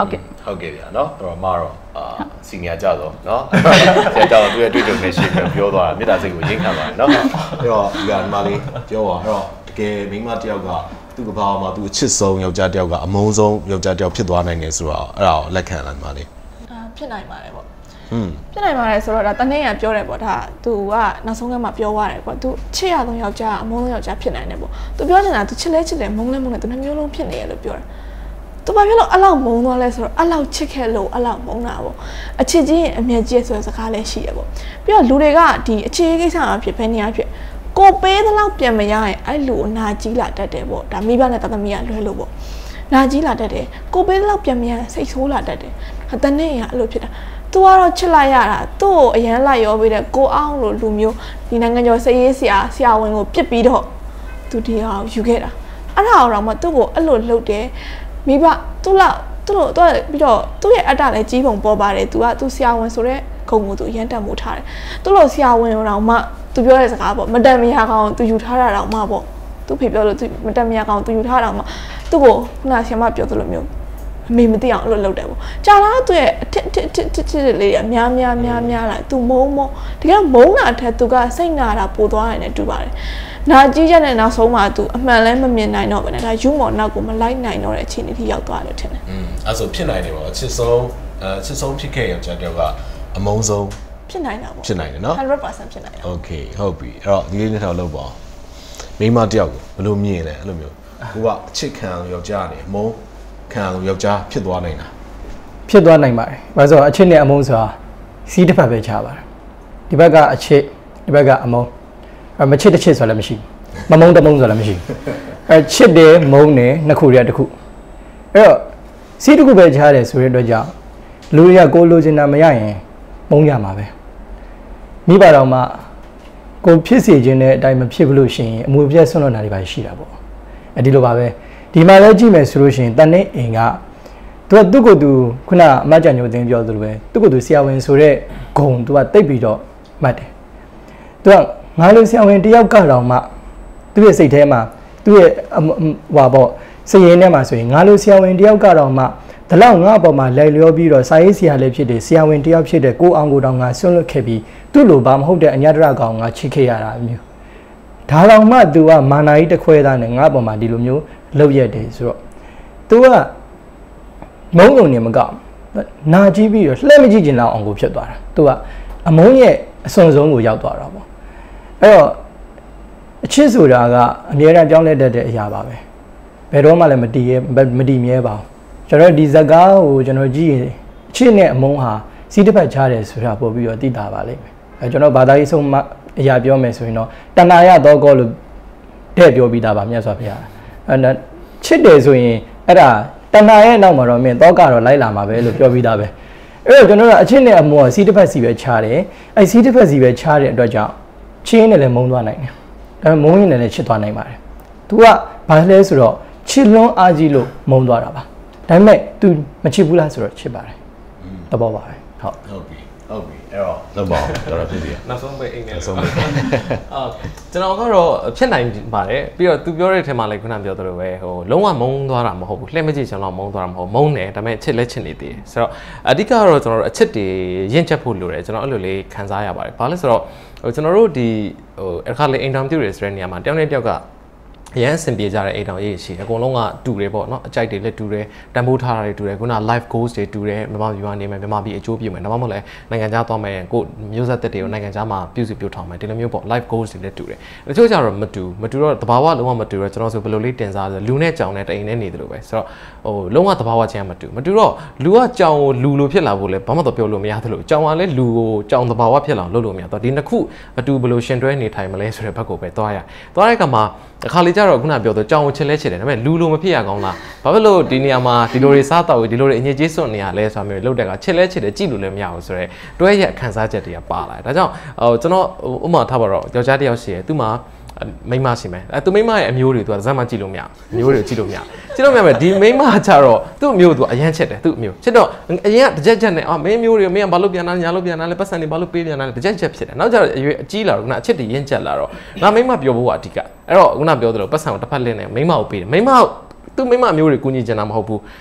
S1: ဟုတ်ကဲ့ဗျာနော်တော့မတော့စီနီယာကြတော့နော်ဆရာကြတော့သူရဲ့တွေ့ကြုံနေရှိပြီးပြောသွားတာမေတ္တာစိတ်ကိုရင်းခံပါတယ်နော်အဲ့တော့ဒီကဒီမှာလေးပြောပါအဲ့တော့တကယ်မိန်းမတယောက်ကသူ့ကဘာမှာသူအချစ်ဆုံးယောက်ျားတယောက်ကအမုန်းဆုံးယောက်ျားတယောက်ဖြစ်သွားနိုင်တယ်ဆိုတော့အဲ့ဒါကိုလက်ခံလိုက်ပါလေ
S4: ဖြစ်နိုင်ပါတယ်ပေါ့ဖြစ်နိုင်ပါတယ်ဆိုတော့ဒါတနေ့ကပြောတယ်ပေါ့ဒါသူကနောက်ဆုံးကမှပြောသွားတယ်ပေါ့သူချစ်ရဆုံးယောက်ျားအမုန်းဆုံးယောက်ျားဖြစ်နိုင်တယ်ပေါ့သူပြောချင်တာသူချစ်လဲမုန်းလဲသူနှမျိုးလုံးဖြစ်နေရလို့ပြောတာသူဘာဖြစ်လို့အဲ့လောက်မုန်းသွားလဲဆိုတော့အဲ့လောက်ချစ်ခဲ့လို့အဲ့လောက်မုန်းတာပေါ့အချစ်ကြီးအမြဲကြီးဆိုတဲ့စကားလည်းရှိရပေါ့ပြီးတော့လူတွေကဒီအခြေရေးကိစ္စမှာဖြစ်ဖဲနေရဖြစ်ကိုပေးသလောက်ပြန်မရရင်အဲ့လူအနာကြီးလာတတ်တယ်ပေါ့ဒါမိဘနဲ့တသမီးကလွဲလို့ပေါ့နာကြီးလာတတ်တယ်ကိုပေးသလောက်ပြန်မရစိတ်ဆိုးလာတတ်တယ်တနေ့ကအဲ့လိုဖြစ်တာသူကတော့ချစ်လိုက်ရတာသူ့ကိုအရန်လိုက်ရောပေးတဲ့ကိုအောင်လိုလူမျိုးဒီနိုင်ငံကျော်စရေးဆရာဝန်ကိုပြစ်ပြီးတော့သူဒီဟာယူခဲ့တာအဲ့ဒါတော့မှသူ့ကိုအဲ့လိုလှုပ်တယ်မိဘသူ့ပြီးတော့သူ့ရဲ့အတ္တလည်းကြီးပုံပေါ်ပါတယ်သူဆရာဝန်ဆိုတဲ့ဂုံကိုသူရန်တက်မှုထားတယ်သူ့လိုဆရာဝန်တော့မှသူပြောတဲ့စကားပေါ့မတန်မရကောင်သူယူထားတာတော့မှပေါ့သူဖေပြောလို့သူမတန်မရကောင်သူယူထားတာမှသူ့ကိုခုနဆရာမပြောသလိုမျိုးအမေမသိအောင်အဲ့လိုလုပ်တယ်ပေါ့ကြာလာသူ့ရဲ့အထစ်လေးအများလာသူမုန်းတကယ်မုန်းတာအထက်သူကစိတ်နာတာပိုသွားတယ်နဲ့တူပါတယ်နာကြီးချက်နဲ့နောက်ဆုံးမှသူအမှန်လဲမမြင်နိုင်တော့ဘူးနဲ့ဒါယူမော်နောက်ကိုမလိုက်နိုင်တော့တဲ့အခြေအနေထိရောက်သွားတယ်ထင်တယ်
S1: အဲ့ဆိုဖြစ်နိုင်တယ်ပေါ့အချစ်ဆုံးဖြစ်ခဲ့ယောက်ျားတယောက်ကအမုန်းဆုံး
S4: ဖြစ်နိုင်တာပေါ့
S1: ဖြစ်နိုင်တယ်နော်
S4: 100% ဖြစ်နိုင်တယ်
S1: Okay ဟုတ်ပြီအဲ့တော့ဒီလေးနှစ်ထောင်လောက်ပါမိန်းမတယောက်ကိုဘယ်လိုမြင်လဲအဲ့လိုမျိုးကိုကအချစ်ခံယောက်ျားနေအမုန်းခံယောက်ျားဖြစ်သွားနိုင်တာ
S5: ဖြစ်သွားနိုင်ပါတယ်ဘာလို့ဆိုတော့အချစ်နဲ့အမုန်းဆိုတာစီးတစ်ဖက်ပဲခြားပါတယ်ဒီဘက်ကအချစ်ဒီဘက်ကအမုန်းမချစ်တစ်ချစ်ဆိုတာလည်းမရှိဘူးမမုန်းတမုန်းဆိုတာလည်းမရှိဘူးချစ်တယ်မုန်းတယ်နှစ်ခုတည်းတစ်ခုအဲ့တော့စီးတစ်ခုပဲခြားတယ်ဆိုတဲ့အတွက်ကြောင့်လူတွေကကိုလိုချင်တာမရရင်မုန်းရမှာပဲမိဘတော်မှကိုဖြစ်စေခြင်းတဲ့အတိုင်းမဖြစ်ဘူးလို့ရှိရင်အမွေပြည့်ဆွလွန်တာတွေပါရှိတာပေါ့ဒီလိုပါပဲဒီမှာလည်းကြည့်မယ်ဆိုလို့ရှိရင်တန်နေအိမ်ကသူ့ကိုယ်သူခုနအမတ်ကြညိုသိန်းပြောသလိုပဲသူ့ကိုယ်သူဆရာဝန်ဆိုတဲ့ဂုံသူကတိတ်ပြီးတော့မှတ်တယ်သူကငါလိုဆရာဝန်တယောက်ကတော့မှသူ့ရဲ့စိတ်ထဲမှာသူ့ရဲ့ဟွာပေါ့စိတ်ရင်းထဲမှာဆိုရင်ငါလိုဆရာဝန်တယောက်ကတော့မှဒီလောက်ငါ့အပေါ်မှာလိုက်လျောပြီးတော့စာရေးဆရာလည်းဖြစ်တယ်ဆရာဝန်တယောက်ဖြစ်တယ်ကိုအောင်ကိုတောင်ငါဆွန့်လွတ်ခဲ့ပြီးသူ့လိုဘာမဟုတ်တဲ့အညာတရကောင်ငါချစ်ခဲ့ရတာမျိုးဒါတော့မှ तू ကမာနာကြီးတစ်ခွဲသားနဲ့ငါ့အပေါ်မှာဒီလိုမျိုးလောက်ရက်တယ်ဆိုတော့ तू ကမုန်းလုံးနေမကောက်နာကြည့်ပြီးတော့လှည့်မကြည့်ကျင်လောက်အောင်ကိုဖြစ်သွားတာ तू ကအမုန်းရဲ့အစွန်ဆုံးကိုရောက်သွားတာပေါ့အဲ့တော့အချစ်ဆိုတာကအမြဲတမ်းပြောင်းလဲတတ်တဲ့အရာပါပဲဘယ်တော့မှလည်းမတည်မြဲပါဘူးကျွန်တော်ဒီဇာတ်ကားကိုကျွန်တော်ကြည့်ရင်အချစ်နဲ့အမုန်းဟာစီးတစ်ဖက်ချားတယ်ဆိုတာပို့ပြီးတော့သိတာပါလိမ့်မယ်အဲကျွန်တော်ဘာသာရေးဆုံးအရာပြောမယ်ဆိုရင်တော့တဏှာရတော့ကောလို့တဲ့ပြောပြီးသားပါမြတ်စွာဘုရားအဲချစ်တယ်ဆိုရင်အဲ့ဒါတဏှာရဲ့နောက်မှာတော့မင်းတော့ကတော့လိုက်လာမှာပဲလို့ပြောပြီးသားပဲအဲ့တော့ကျွန်တော်ကအချစ်နဲ့အမုန်းကစီးတစ်ဖက်စီပဲချားတယ်အဲစီးတစ်ဖက်စီပဲချားတဲ့အတွက်ကြောင့်ချင်းနဲ့လည်းမုန်းသွားနိုင်တယ်ဒါပေမဲ့မုန်းရင်လည်းချစ်သွားနိုင်ပါတယ် तू ကဘာလဲဆိုတော့ချစ်လွန်းအားကြီးလို့မုန်းသွားတာပါဒါပေမဲ့ तू မချစ်ဘူးလားဆိုတော့ချစ်ပါတယ်တဘောပါပဲ
S1: ဟုတ်ပြီအဲ့တော့လောက်ပါတော်တော်ဖြစ်စီ
S2: နောက်ဆုံးပဲအိမ်နဲ့ဆုံးပဲကျွန်တော်ကတော့ဖြစ်နိုင်ပါတယ်ပြီးတော့သူပြောတဲ့အထက်မှာလည်းခုနပြောသလိုပဲဟိုလုံးဝမုန်းသွားတာမဟုတ်ဘူးလှည့်မကြည့်ကျွန်တော်မုန်းသွားတာမဟုတ်မုန်းတယ်ဒါပေမဲ့ချစ်လက်ချစ်နေသေးတယ်ဆိုတော့အဓိကတော့ကျွန်တော်တို့အချစ်တွေရင့်ချက်ဖို့လိုတယ်ကျွန်တော်အဲ့လိုလေးခံစားရပါတယ်ဘာလဲဆိုတော့ဟိုကျွန်တော်တို့ဒီဟိုအခါလေးအိမ်တော်ပြုတယ်ဆိုတဲ့နေရာမှာတယောက်နဲ့တယောက်ကအရန်အဆင်ပြေကြတဲ့အိမ်တော်ရေးရှိတယ်အကုန်လုံးကတူတယ်ပေါ့နော်အကြိုက်တွေလည်းတူတယ်တန်ဖိုးထားတာတွေတူတယ်ခုန live goals တွေတူတယ်မြန်မာပြည်မှာနေမယ်မြန်မာပြည်အကျိုးပြုမယ်ဒါမှမဟုတ်လည်းနိုင်ငံခြားသွားမယ်ကိုမျိုးဆက်သက်တွေကိုနိုင်ငံခြားမှာပြုစုပြောထောင်မယ်ဒီလိုမျိုးပေါ့ live goals တွေလည်းတူတယ်တချို့ကျတော့မတူတော့တဘာဝလုံးဝမတူတော့ကျွန်တော်ဆိုဘယ်လိုလေးတင်စားဆိုလူနဲ့ကြောင်နဲ့တအိမ်နဲ့နေတယ်လို့ပဲဆိုတော့ဟိုလုံးဝတဘာဝချင်းမတူတော့လူကကြောင်ကိုလူလိုဖြစ်လာဖို့လည်းဘာမှတော့ပြောလို့မရသလိုကြောင်ကလည်းလူကိုကြောင်တဘာဝဖြစ်လာအောင်လုပ်လို့မရတော့ဒီနှစ်ခုအတူဘယ်လိုရှင်တွဲနေထိုင်မလဲဆိုတဲ့ဘက်ကိုပဲသွားတဲ့အခါမှာအခါလေးကျတော့ခုနပြောတော့ကြောင်ကိုချစ်လဲချစ်တယ်ဒါပေမဲ့လူလိုမဖြစ်ရကောင်းလားဘာဖြစ်လို့ဒီနေရာမှာဒီလိုတွေစားတော့ဒီလိုတွေအငြိကြီးစွန့်နေရလဲဆိုတာမျိုးလောက်တဲ့ကချစ်လဲချစ်တယ်ကြည့်လို့လည်းမရဘူးဆိုတော့တွဲရဲ့ခံစားချက်တွေကပါလာတယ်ဒါကြောင့်ကျွန်တော်ဥမာထားပါတော့ယောက်ျားတစ်ယောက်ရှိတယ်သူမှမိန်းမရှိမယ်သူမိန်းမရဲ့အမျိုးတွေသူကဇက်မှကြည့်လို့မရဘူးမျိုးတွေကိုကြည့်လို့မရမယ်ဒီမိန်းမကျတော့သူ့အမျိုးသူအရန်ချစ်တယ်သူ့အမျိုးချစ်တော့အရင်ကတကြက်နဲ့မင်းမျိုးတွေမင်းကဘာလို့ပြန်လာညာလို့ပြန်လာလဲပတ်စံတွေဘာလို့ပေးပြန်လာလဲတကြက်ဖြစ်တယ်နောက်ကျတော့အရွယ်အကြီးလာတော့ခုနအချစ်တွေရင့်ကျက်လာတော့ငါမိန်းမပြောဖို့ကအဓိကအဲ့တော့ခုနပြောသလိုပတ်စံကိုတစ်ဖက်လင်းနေမိန်းမကိုပေးတယ်မိန်းမသူ့မိန်းမမျိုးတွေကူညီချင်တာမဟုတ်ဘူး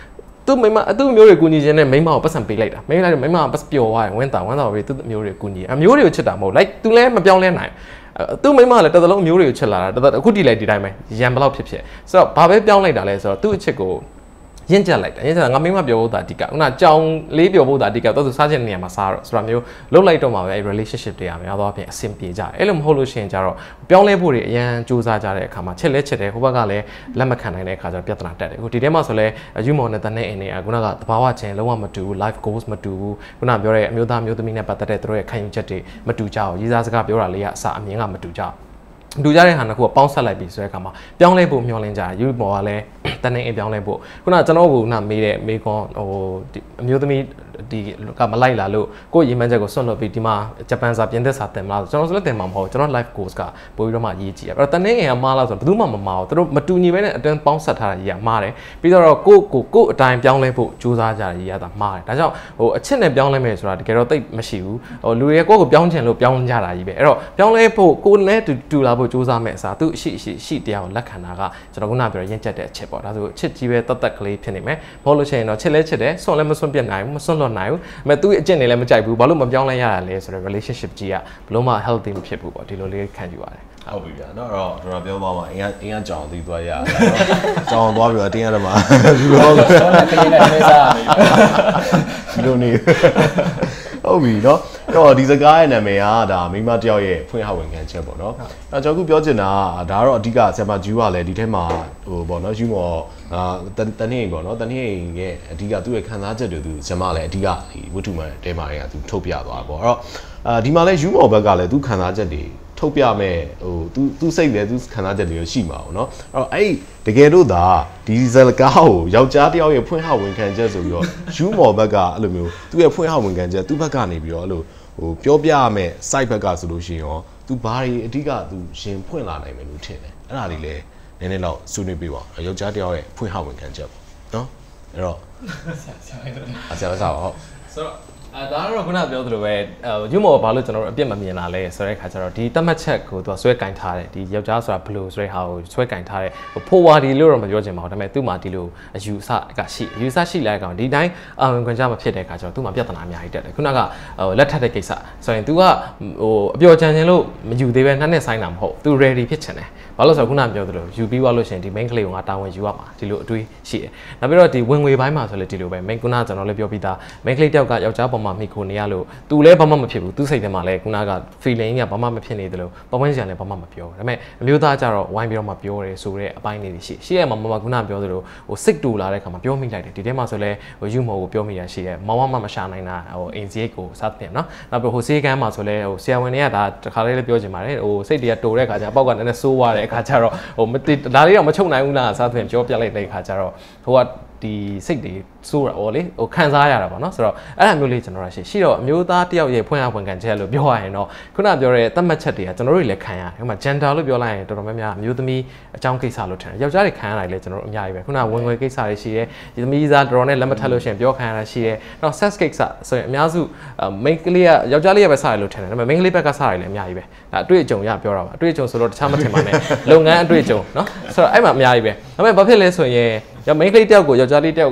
S2: သူမိမသူ့မျိုးတွေကူညီခြင်းနဲ့မိမကိုပတ်စံပေးလိုက်တာမိမပတ်ပျော်သွားရင်ဝင်းတာပဲသူ့မျိုးတွေကူညီအမျိုးတွေကိုချစ်တာမဟုတ် like သူလည်းမပြောင်းလဲနိုင်သူ့မိမလည်းတစ်သလုံးမျိုးတွေကိုချစ်လာတာအခုတည်လိုက်ဒီတိုင်းပဲရံဘလောက်ဖြစ်ဆိုတော့ဘာပဲပြောင်းလိုက်တာလဲဆိုတော့သူ့အချစ်ကိုရင့်ကြက်လိုက်တယ်ရင့်ကြက်ငါမိမပြောဖို့တာအဓိကခုနကြောင်လေးပြောဖို့တာအဓိကတော့သူစားချင်တဲ့နေရာမှာစားတော့ဆိုတာမျိုးလုတ်လိုက်တော့မှာပဲ relationship တွေကများတော့အပြင်အဆင်ပြေကြတယ်အဲ့လိုမဟုတ်လို့ရှိရင်ကြတော့ပြောင်းလဲဖို့တွေအရန်စူးစမ်းကြတဲ့အခါမှာချစ်တယ်ဟိုဘက်ကလည်းလက်မခံနိုင်တဲ့အခါကျတော့ပြဿနာတက်တယ်အခုဒီထဲမှာဆိုလဲယူမော်နဲ့တနဲ့အင်းတွေကခုနကသဘာဝချင်းလုံးဝမတူဘူး life goals မတူဘူးခုနပြောတဲ့အမျိုးသားမျိုးသမီးနဲ့ပတ်သက်တဲ့သူတို့ရဲ့ခံယူချက်တွေမတူကြဘူးရေးစားစကားပြောတာလေးကအစအမြင်ကမတူကြဘူးကြတဲ့ဟာနှစ်ခုကပေါင်းဆက်လိုက်ပြီဆိုတဲ့အခါမှာပြောင်းလဲဖို့မျှော်လင့်ကြယူမော်ကလည်းတနေ့အပြောင်းလဲဖို့ခုနကျွန်တော်ကမေးတဲ့မေကွန်ဟိုအမျိုးသမီးဒီကမလိုက်လာလို့ကိုယ်ရေမှန်းချက်ကိုစွန့်လွတ်ပြီးဒီမှာဂျပန်စာပြင်သစ်စာသင်မလားကျွန်တော်ဆိုလည်းသင်မှာမဟုတ်ကျွန်တော် life course ကပို့ပြီးတော့မှရေးကြည့်ရအဲ့တော့တနေ့ကမားလားဆိုတော့ဘယ်သူမှမမားဘူးသူတို့မတူညီပဲနဲ့အတွင်းပေါင်းဆက်ထားတာကြီးကမားတယ်ပြီးတော့ကိုအတိုင်းပြောင်းလဲဖို့ကြိုးစားကြတာကြီးကသာမားတယ်ဒါကြောင့်ဟိုအချစ်နဲ့ပြောင်းလဲမယ်ဆိုတာတကယ်တော့သိမရှိဘူးဟိုလူတွေကိုပြောင်းချင်လို့ပြောင်းကြတာကြီးပဲအဲ့တော့ပြောင်းလဲဖို့ကိုနဲ့တူလာဖို့ကြိုးစားမယ်အစားသူရှိတရားကိုလက်ခံတာကကျွန်တော်ခုနပြောရရင်ကျက်တဲ့အချက်ပေါ့ဒါဆိုအချစ်ကြီးပဲတတ်ကလေးဖြစ်နေမယ်မဟုတ်လို့ရှိရင်တော့ချစ်လဲချစ်တယ်စွန့်လဲမစွန့်ပြတ်နိုင်ဘူးမစွန့်လွတ်နိုင်ဘူးအမေသူ့အကျင့်တွေလည်းမကြိုက်ဘူးဘာလို့မပြောင်းလဲရတာလဲဆိုတော့ relationship ကြီးကဘလို့မှ healthy မဖြစ်ဘူးပေါ့ဒီလိုလေးခံယူရတယ်
S1: ဟုတ်ပြီဗျာနော်တော့တော်ပြောသွားမှာအင်းကကြောင်သိသွားရတာကြောင်သွားပြီးတော့တင်းရတော့မှာဒီလိုတော့ဆောင်းနေတင်းနေနေစားဒီလိုနေဟုတ်ပြီနော်တော့ဒီစကားရဲ့နာမည်ကဒါမိမတယောက်ရဲ့ဖွင့်ဟဝန်ခံချက်ပေါ့နော်အဲကျွန်တော်ခုပြောချင်တာဒါကတော့အဓိကဆရာမဂျူးကလည်းဒီထဲမှာဟိုပေါ့နော်ယူမော်တနည်းပေါ့နော်တနည်းရဲ့အဓိကသူ့ရဲ့ခံစားချက်တွေသူဆရာမလည်းအဓိကဒီဝတ္ထုမှန်တဲမှာတွေကသူထုတ်ပြသွားပေါ့အဲ့တော့ဒီမှာလည်းယူမော်ဘက်ကလည်းသူခံစားချက်တွေထုတ်ပြမဲ့ဟိုသူစိတ်လည်းသူခံစားချက်တွေရှိမှာပေါ့နော်အဲ့တော့တကယ်လို့ဒါဒီဇလကားကိုယောက်ျားတယောက်ရဲ့ဖွင့်ဟဝန်ခံချက်ဆိုပြီးတော့ယူမော်ဘက်ကအဲ့လိုမျိုးသူ့ရဲ့ဖွင့်ဟဝန်ခံချက်သူ့ဘက်ကနေပြီးတော့အဲ့လိုဟိုပြောပြရမယ့် site ဘက်ကဆိုလို့ရှိရင်ရောသူဘာတွေအဓိကသူရှင်ဖွင့်လာနိုင်မယ်လို့ထင်တယ်အဲ့ဒါလေးလည်းနည်းနည်းတော့ဆွေးနွေးပေးပါယောက်ျားတယောက်ရဲ့ဖွင့်ဟဝန်ခံချက်ပေါ့နော်အဲ့တော့ဆရာဟုတ်
S2: ဆိုတော့ဒါကတော့ခုနပြောသလိုပဲယူမော်ဘာလို့ကျွန်တော်တို့အပြစ်မမြင်လာလဲဆိုတဲ့အခါကျတော့ဒီတတ်မှတ်ချက်ကိုသူကဆွဲကင်ထားတယ်ဒီယောက်ျားဆိုတာဘလို့ဆိုတဲ့ဟာကိုဆွဲကင်ထားတယ်ဖိုဝါဒီလို့တော့မပြောချင်ပါဘူးဒါပေမဲ့သူ့မှာဒီလိုအယူဆကရှိလိုက်ကောင်ဒီတိုင်းခွင့်ကြမဖြစ်တဲ့အခါကျတော့သူ့မှာပြဿနာအများကြီးတက်တယ်ခုနကလက်ထပ်တဲ့ကိစ္စဆိုရင် तू ကဟိုအပျော်ချမ်းခြင်းလို့မယူသေးပဲနှစ်ဆိုင်တာမဟုတ် तू ready ဖြစ်ချင်တယ်ဘာလို့ဆိုတော့ခုနပြောသလိုယူပြီးသွားလို့ရှိရင်ဒီ main ကလေးကိုငါတာဝန်ယူရမှာဒီလိုအတွေးရှိတယ်နောက်ပြီးတော့ဒီဝင်ငွေပိုင်းမှာဆိုလည်းဒီလိုပဲ main ခုနကကျွန်တော်လည်းပြောပြီးသား main ကလေးတယောက်ကယောက်ျားပေါ်မှာမိခိုနေရလို့ तू လည်းဘာမှမဖြစ်ဘူး तू စိတ်ထဲမှာလည်းခုနက feeling ကဘာမှမဖြစ်နေတယ်လို့ပတ်ဝန်းကျင်လည်းဘာမှမပြောဘူးဒါပေမဲ့အမျိုးသားကြတော့ဝိုင်းပြီးတော့မှပြောတယ်ဆိုတဲ့အပိုင်းလေးတွေရှိရမှာမမခုနပြောသလိုဟိုစိတ်တူလာတဲ့ခါမှာပြောမိလိုက်တယ်ဒီထဲမှာဆိုလည်းဟိုယူမော်ကိုပြောမိရရှိတယ်မောင်မရှာနိုင်တာဟိုအင်စီကိုစသဖြင့်နော်နောက်ပြီးဟိုစေးကမ်းမှာဆိုလည်းဟိုဆရာဝန်တွေကဒါတစ်ခါလေးလည်းပြောချင်ပါတယ်ဟိုစိတ်တွေကတိုတဲ့ခါကျအပေါက်ကလည်းစိုးသွားတဲ့အခါကျတော့ဟိုဒါလေးတော့မချုပ်နိုင်ဘူးလားစသဖြင့်ပြောပြလိုက်တဲ့အခါကျတော့ဟိုကဒီစိတ်တွေစိုးတာဟောလေဟိုခံစားရတာပေါ့နော်ဆိုတော့အဲ့ဒါမျိုးလေးကျွန်တော်တို့ရှိတော့အမျိုးသားတယောက်ရဲ့ဖွင့်ရဝန်ခံချက်လို့ပြောရရင်တော့ခုနပြောတဲ့သတ်မှတ်ချက်တွေကကျွန်တော်တို့လည်းခံရတယ်ဟိုမှာ gender လို့ပြောလိုက်ရင်တော်တော်များများအမျိုးသမီးအကြောင်းကိစ္စလို့ထင်တယ်ယောက်ျားတွေခံရတာလည်းကျွန်တော်တို့အများကြီးပဲခုနဝင်ငွေကိစ္စတွေရှိတယ်ဒီသမီးစားတော်တော်နဲ့လက်မထပ်လို့ရှိရင်ပြောခံရတာရှိတယ်နောက် sex ကိစ္စဆိုရင်အများစု main ကလေးကယောက်ျားလေးကပဲစားရလို့ထင်တယ်ဒါပေမဲ့ main ကလေးဘက်ကစားရတယ်လည်းအများကြီးပဲဒါအတွေ့အကြုံရပြောတာပါအတွေ့အကြုံဆိုတော့တခြားမထင်ပါနဲ့လုပ်ငန်းအတွေ့အကြုံနော်ဆိုတော့အဲ့မှာအများကြီးပဲဒါပေမဲ့ဘာဖြစ်လဲဆိုရင်main ကလေးတယောက်ကိုယောက်ျားလေးတယောက်က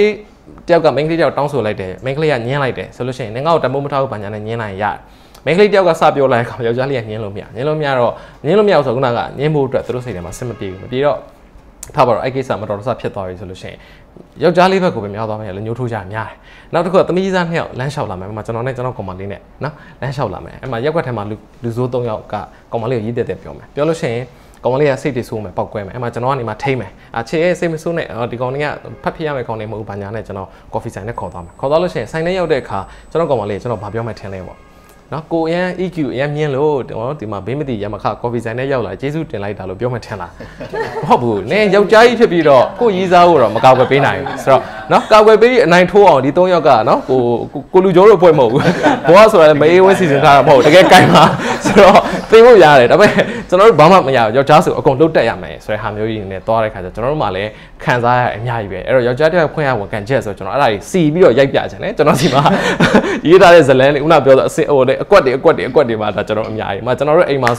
S2: main ကလေးတယောက်တောင်းဆိုလိုက်တယ် main ကလေးကညင်းလိုက်တယ်ဆိုလို့ရှိရင်ငါ့ကိုတမိုးမထားဘူးဘာညာနဲ့ညင်းလိုက်ရတယ် main ကလေးတယောက်ကစပြောလိုက်ကောင်ယောက်ျားလေးကညင်းလို့မရဆိုတော့ခုနကညင်းဖို့အတွက်သူတို့စိတ်ထဲမှာစစ်မပြေဘူးမပြေတော့ထားပါတော့အဲ့ကိစ္စမတော်တဆဖြစ်သွားပြီဆိုလို့ရှိရင်ယောက်ျားလေးဘက်ကိုပဲများသွားမယ်လေညှိုးထိုးကြများတယ်နောက်တစ်ခုကသမီးစား2ယောက်လမ်းလျှောက်လာမယ်ကျွန်တော်နဲ့ကျွန်တော်ကောင်မလေးနဲ့နော်လမ်းလျှောက်လာမယ်အဲ့မှာရက်ွက်ထဲမှာလူဆိုး3ယောက်ကကောင်မလေးကိုရေးတက်ပြောမယ်ပြောလို့ရှိရင်ကောင်မလေးကစိတ်တွေဆိုးမယ်ပောက်ကွဲမယ်အဲ့မှာကျွန်တော်ကနေမှထိမ့်မယ်ချေရဲ့စိတ်မဆိုးနဲ့ဒီကောင်လေးကဖတ်ဖြစ်ရမယ်ကောင်လေးမဟုတ်ဘူးဘာညာနဲ့ကျွန်တော်ကော်ဖီဆိုင်နဲ့ခေါ်သွားမယ်ခေါ်သွားလို့ရှိရင်ဆိုင်ထဲရောက်တဲ့အခါကျွန်တော်ကောင်မလေးကျွန်တော်ဘာပြောမှထင်လဲပေါ့နော်ကိုအရန် EQ အရန်မြင်းလို့ဒီမှာဘေးမတိရမခကော်ဖီဆိုင်နဲ့ရောက်လာကျေးဇူးတင်လိုက်တာလို့ပြောမှထင်လားမဟုတ်ဘူးနင်ယောက်ျားကြီးဖြစ်ပြီးတော့ကိုရီးစားဖို့တော့မကောက်ွယ်ပေးနိုင်ဘူးဆိုတော့နော်ကောက်ွယ်ပေးပြီးအနိုင်ထိုးအောင်ဒီ3ယောက်ကနော်ကိုလူကျော်တို့ဖွဲ့မဟုတ်ဘူးဘောကဆိုရင်မအေးဝဲစီစဉ်ထားတာမဟုတ်တကယ်ကိုင်ပါဆိုတော့သိဖို့ရတယ်ဒါပေမဲ့ကျွန်တော်တို့ဘာမှမရဘူးယောက်ျားဆိုအကုန်လှုပ်တက်ရမယ်ဆိုတဲ့ဟာမျိုးကြီးနဲ့သွားတဲ့ခါကျကျွန်တော်တို့မှလည်းခံစားရအများကြီးပဲအဲ့တော့ယောက်ျားတယောက်ဖွင့်ရဝန်ခံချက်ဆိုကျွန်တော်အဲ့ဒါကြီးစီပြီးတော့ရိုက်ပြချင်တယ်ကျွန်တော်စီမှာရေးထားတဲ့ဇလန်းလေးခုနပြောတော့အစစ်ဟိုအကွက်တွေမှာဒါကျွန်တော်အများကြီးမှာကျွန်တော်တို့အိမ်မှာဆိုရင်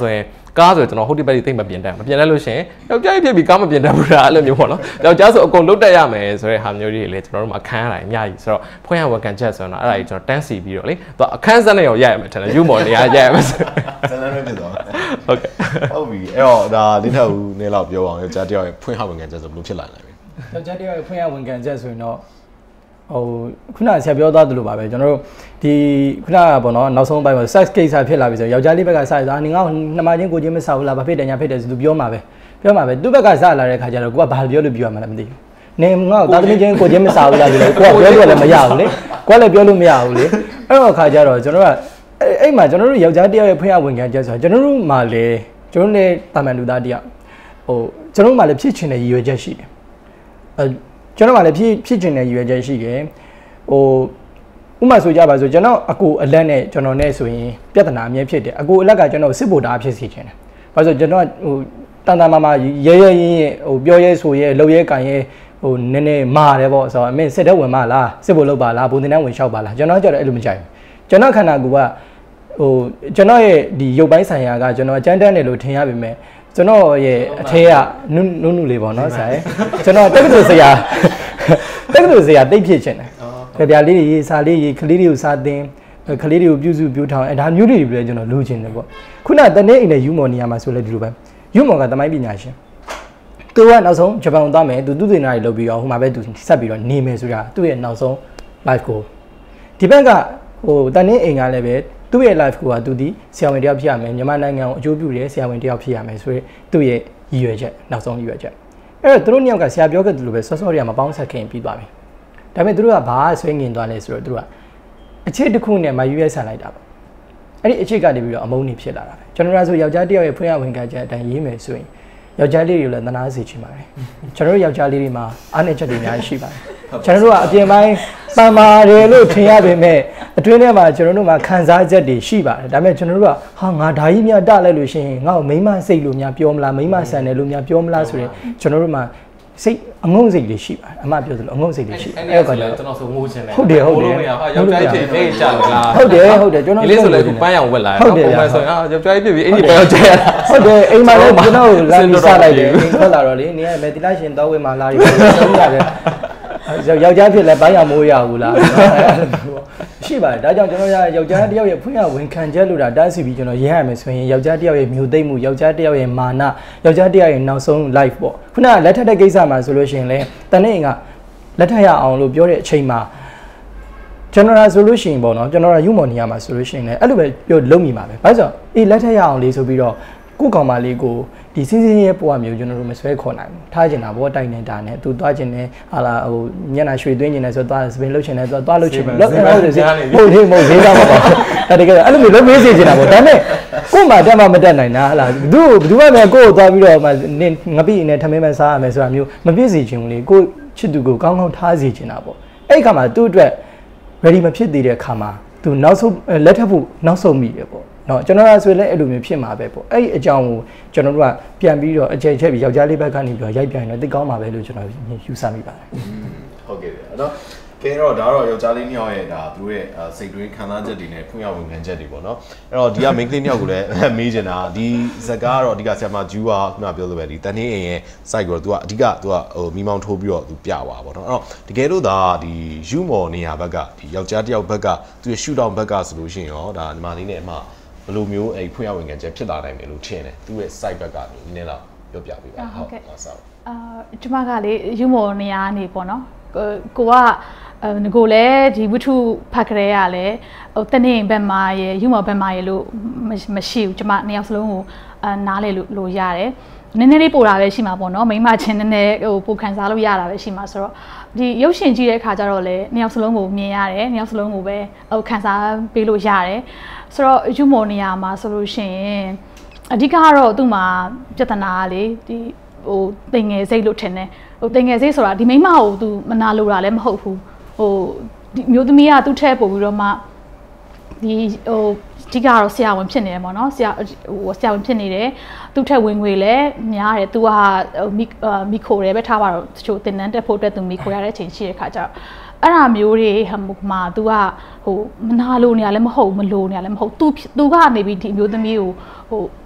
S2: ကားဆိုကျွန်တော်ဟုတ်ဒီဘက်တိတ်မပြင်တတ်မပြင်လိုက်လို့ရှင်ယောက်ျားကြီးဖြစ်ပြီးကားမပြင်တတ်ဘူးလားအဲ့လိုမျိုးပေါ့နော်ယောက်ျားဆိုအကုန်လုတ်တက်ရမယ်ဆိုတဲ့ဟာမျိုးတွေလေကျွန်တော်တို့မှာခန်းရတာအများကြီးဆိုတော့ဖွင့်ရဝကန်ချက်ဆိုတော့အဲ့ဒါကြီးကျွန်တော်တန်းစီပြီးတော့လေသူအခန်းစက်နဲ့ရောရိုက်ရမယ်ထင်တယ်ယူမော်နေရရိုက်ရမယ်ဆို
S1: ဇလန်ပဲဖြစ်သွား
S2: ဟုတ်ကဲ့
S1: ဟုတ်ပြီအဲ့တော့ဒါလင်းထက်ဦးနည်းလောက်ပြောအောင်ယောက်ျားတယောက်ရဲ့ဖွင့်ဟဝကန်ချက်ဆိုဘယ်လိုဖြစ်လာလဲ
S5: ယောက်ျားတယောက်ရဲ့ဖွင့်ဟဝကန်ချက်ဆိုရင်တော့ဟိုခုနဆရာပြောသွားသလိုပါပဲကျွန်တော်တို့ဒီခုနကပေါ့နော်နောက်ဆုံးပိုင်းမှာ sex case ဖြစ်လာပြီဆိုယောက်ျားလေးဘက်ကစရသွားနေငါ့ကိုနှမချင်းကိုချင်းမဆောက်ဘူးလားဘာဖြစ်တယ်ညာဖြစ်တယ်ဆိုသူပြောမှာပဲသူ့ဘက်ကစလာတဲ့ခါကျတော့ကိုကဘာပြောလို့ပြောရမှာလဲမသိဘူးနေငါ့ကိုသားသမီးချင်းကိုချင်းမဆောက်ဘူးလားဆိုတော့ကိုကပြောလို့လည်းမရဘူးလေကိုကလည်းပြောလို့မရဘူးလေအဲ့တော့ခါကျတော့ကျွန်တော်ကအဲ့မှာကျွန်တော်တို့ယောက်ျားတယောက်ရဲ့ဖွင့်ရဝင်ခံချက်ဆိုတော့ကျွန်တော်တို့မှလည်းကျွန်တော်လည်းတာမန်လူသားတယောက်ဟိုကျွန်တော်မှလည်းဖြစ်ချင်တဲ့ရည်ရွယ်ချက်ရှိတယ်ကျွန်တော်မှလည်းဖြစ်ချင်တဲ့ရည်ရွယ်ချက်ရှိတယ်ဟိုဥမာဆိုကြပါဆိုကျွန်တော်အကိုအလက်နဲ့ကျွန်တော်နဲ့ဆိုရင်ပြဿနာအမြဲဖြစ်တယ်အကိုအလက်ကကျွန်တော်စစ်ဗိုလ်သားဖြစ်စေချင်တယ်ဘာလို့ကျွန်တော်ဟိုတန်တန်မာမာရဲရဲရင်းဟိုပြောရဲဆိုရဲလှုပ်ရဲကန်ရဲဟိုနည်းနည်းမာတယ်ပေါ့ဆိုတော့အမင်းစစ်တဲ့ဝင်မလားစစ်ဗိုလ်လုပ်ပါလားဘုံတင်တန်းဝင်လျှောက်ပါလားကျွန်တော်ကြတော့အဲ့လိုမကြိုက်ဘူးကျွန်တော်ခန္ဓာကိုယ်ကဟိုကျွန်တော်ရဲ့ဒီရုပ်ပိုင်းဆိုင်ရာကကျွန်တော်အကျန်းတန်းတယ်လို့ထင်ရပေမဲ့ကျွန်တော်ရဲ့အထဲကနုလေးပေါ့နော်ဆိုင်ကျွန်တော်တက္ကသိုလ်ဆရာတိတ်ဖြစ်ချင်တယ်ကြပြလေးတွေစာလေးရေးကလေးတွေကိုစာသင်ကလေးတွေကိုပြုစုပြောထောင်ဒါမျိုးတွေပဲကျွန်တော်လိုချင်တယ်ပေါ့ခုနတနေ့အိမ်နဲ့ယူမော်နေရာမှာဆိုလဲဒီလိုပဲယူမော်ကသမိုင်းပညာရှင်သူကနောက်ဆုံးဂျပန်ကိုသွားမယ်သူသင်တန်းတွေလုပ်ပြီးတော့ဟိုမှာပဲသူဆက်ပြီးတော့နေမယ်ဆိုတာသူ့ရဲ့နောက်ဆုံး life goal ဒီဘက်ကဟိုတနေ့အိမ်ကလည်းပဲသူ့ရဲ့ life ကိုသူဒီဆရာဝန်တယောက်ဖြစ်ရမယ်မြန်မာနိုင်ငံကိုအကျိုးပြုတဲ့ဆရာဝန်တယောက်ဖြစ်ရမယ်ဆိုရင်သူ့ရဲ့ရည်ရွယ်ချက်နောက်ဆုံးရည်ရွယ်ချက်အဲ့တော့သူတို့နှစ်ယောက်ကဆရာပြောခဲ့တယ်လို့ပဲစောစောတွေကမပေါင်းဆက်ခင်ပြီးသွားပြီဒါပေမဲ့သူတို့ကဘာဆွဲငင်သွားလဲဆိုတော့သူတို့ကအချစ်တစ်ခုနဲ့မရွေးဆန်လိုက်တာပေါ့အဲ့ဒီအချစ်ကနေပြီးတော့အမုန်းနေဖြစ်လာတာပဲကျွန်တော်တို့ဆိုယောက်ျားတယောက်ရဲ့ဖွင့်ရဝင်ခံချက်အတိုင်းရေးမယ်ဆိုရင်ယောက်ျားလေးတွေကိုလည်းသနာစေချင်ပါတယ်ကျွန်တော်တို့ယောက်ျားလေးတွေမှာအားနည်းချက်တွေအများကြီးရှိပါတယ်ကျွန်တော်တို့ကအပြင်ပိုင်းပန်ပါတယ်လို့ထင်ရပေမဲ့အတွင်းထဲမှာကျွန်တော်တို့မှာခံစားချက်တွေရှိပါတယ်ဒါပေမဲ့ကျွန်တော်တို့ကဟာငါဓာကြီးများတလိုက်လို့ရှိရင်ငါ့ကိုမိမစိတ်လို့များပြောမလားမိမဆန်တယ်လို့များပြောမလားဆိုရင်ကျွန်တော်တို့မှာစိတ်အငုံစိတ်လေးရှိပါတယ်အမပြောသလိုအငုံစိတ်လေးရှိ
S2: အဲ့ကောင်ကျွန်တော်ဆိုငိုချင်တယ်
S5: ဟုတ်တယ်ဟာ
S2: ယောက်ျားကြီးဖြစ်နေကြလား
S5: ဟုတ်တယ်ကျွန်တော်
S2: ဒီလေးဆိုလည်းပန်းရောင်ဝက်လာတယ်ပုံမှန်ဆိုရင်ယောက်ျားကြီးဖြစ်ပြီးအဲ့ဒီပန်းရောင်ကျဲရတာ
S5: ဟုတ်တယ်အိမ်မှာလည်းကျွန်တော်လာပြီးစားလိုက်တယ်အိမ်ထွက်လာတော့လေနေရမယ်တိလာရှင်တော့ဝဲမှာလာပြီးဆုံးရတယ်ယောက်ျားဖြစ်လဲပန်းရောင်မိုးရဘူးလားရှိပါတယ်ဒါကြောင့်ကျွန်တော်ယောက်ျားတယောက်ရဲ့ဖွင့်ရဝင်ခံချက်လို့တာတားစီပြီးကျွန်တော်ရေးရမယ်ဆိုရင်ယောက်ျားတယောက်ရဲ့မျိုးသိမ့်မှုယောက်ျားတယောက်ရဲ့မာနယောက်ျားတယောက်ရဲ့နောက်ဆုံး life ပေါ့ခုနကလက်ထက်တဲ့ကိစ္စမှာဆိုလို့ရှိရင်လေတနေ့ကလက်ထက်ရအောင်လို့ပြောတဲ့အချိန်မှာကျွန်တော်ဆိုလို့ရှိရင်ပေါ့နော်ကျွန်တော်ယူမော်နီယာမှာဆိုလို့ရှိရင်လည်းအဲ့လိုပဲပြောလုံးမိမှာပဲဘာလို့ဆိုတော့အေးလက်ထက်ရအောင်လေးဆိုပြီးတော့ကိုကောင်မလေးကိုဒီစင်းရဲ့ပွားမျိုးကျွန်တော်တို့မဆွဲခေါ်နိုင်ဘူးထားကျင်တာဘောတိုင်နေတာနဲ့သူသွားကျင်တယ်ဟာလာဟိုညနာရွှေသွင်းကျင်တယ်ဆိုတော့သွားစပင်လှုပ်ချင်တယ်သွားလှုပ်ချင်တယ်ဟုတ်တယ်ဟုတ်ဈေးသားပါအဲ့တကယ်အဲ့လိုမျိုးလုပ်ပေးစေချင်တာပေါ့ဒါပေမဲ့ကို့မှာတက်မှမတက်နိုင်တာဟာလာဘယ်သူမှလည်းကို့ကိုသွားပြီးတော့မှငပိနဲ့ထမင်းပဲစားရမယ်ဆိုတာမျိုးမပြည့်စေချင်ဘူးလေကို့ချစ်သူကိုကောင်းကောင်းထားစေချင်တာပေါ့အဲ့ခါမှာသူ့အတွက် ready မဖြစ်သေးတဲ့ခါမှာသူနောက်ဆုံးလက်ထပ်ဖို့နောက်ဆုံးမိတယ်ပေါ့နော်ကျွန်တော်ကဆိုလည်းအဲ့လိုမျိုးဖြစ်မှာပဲပေါ့အဲ့ဒီအကြောင်းကိုကျွန်တော်တို့ကပြန်ပြီးတော့အကျဉ်းချက်ပြီးယောက်ျားလေးဘက်ကနေပြီးတော့ရိုက်ပြန်တော့တိတ်ကောင်းမှာပဲလို့ကျွန်တော်ယူဆမိပါတယ်
S1: ဟုတ်ကဲ့အဲ့တော့ကဲတော့ဒါတော့ယောက်ျားလေးနှစ်ယောက်ရဲ့ဒါသူတို့ရဲ့စိတ်တွင်းခံစားချက်တွေနဲ့ဖွင့်ရဝင်ခံချက်တွေပေါ့နော်အဲ့တော့ဒီက main ကလေးနှစ်ယောက်ကိုလည်းမေးချင်တာဒီဇက်ကားကတော့အဓိကဆရာမဂျူးကခုနပြောလိုပဲဒီတန်နှင်းအိမ်ရဲ့ site ကိုသူကအဓိကသူကဟိုမိမောင်းထိုးပြီးတော့သူပြသွားပါတော့အဲ့တော့တကယ်လို့ဒါဒီယူမော်နေရာဘက်ကဒီယောက်ျားတစ်ယောက်ဘက်ကသူရဲ့ shoot down ဘက်ကဆိုလို့ရှိရင်ရောဒါညီမလေးနဲ့အမဘယ်လိုမျိုးအဲ့ဖွင့်ရဝင်ခံချက်ဖြစ်လာနိုင်မယ်လို့ထင်တယ်သူရဲ့ site ဘက်ကနေနည်းနည်းလောက်ပြောပြပေးပါ
S3: ဟုတ်ကဲ့ကျမကလေယူမော်နေရာနေပေါ့နော်ကိုကငကိုလည်းဒီဝတ္ထုဖတ်ကြရလဲဟိုတနေ့ဘက်မှာရယူမော်ဘက်မှာရလို့မရှိဘူးကျမနှစ်ယောက်စလုံးကိုနားလေလို့ရတယ်နည်းနည်းလေးပို့တာပဲရှိမှာပေါ့နော်မိမချင်းနည်းနည်းဟိုပိုခံစားလို့ရတာပဲရှိမှာဆိုတော့ဒီရုပ်ရှင်ကြည့်တဲ့အခါကျတော့လေနှစ်ယောက်စလုံးကိုမြင်ရတယ်နှစ်ယောက်စလုံးကိုပဲဟိုခံစားပေးလို့ရတယ်ဆိုတော့ယူမော်နေရာမှာဆိုလို့ရှိရင်အဓိကကတော့သူ့မှာပြဿနာလေဒီဟိုတင်ငယ်စိတ်လို့ထင်တယ်ဟိုတင်ငယ်စိတ်ဆိုတာဒီမိမကိုသူမနာလိုတာလည်းမဟုတ်ဘူးဟိုဒီမျိုးသမီးကသူ့ထဲပို့ပြီးတော့မှဒီဟိုအဓိကတော့ဆရာဝန်ဖြစ်နေတယ်ပေါ့နော်ဆရာဝန်ဖြစ်နေတယ်သူ့ထက်ဝင်ငွေလည်းများတယ်သူကမီခိုတယ်ပဲထားပါတော့တချို့တင်တန်းတက်ဖို့အတွက်သူမီခိုရတဲ့အချိန်ရှိတဲ့ခါကျတော့အဲ့ဒါမျိုးတွေမှာ तू ကဟိုမနာလိုနေရလည်းမဟုတ်မလိုနေရလည်းမဟုတ် तू ကနေပြီးဒီမျိုးသမီးကိုဟို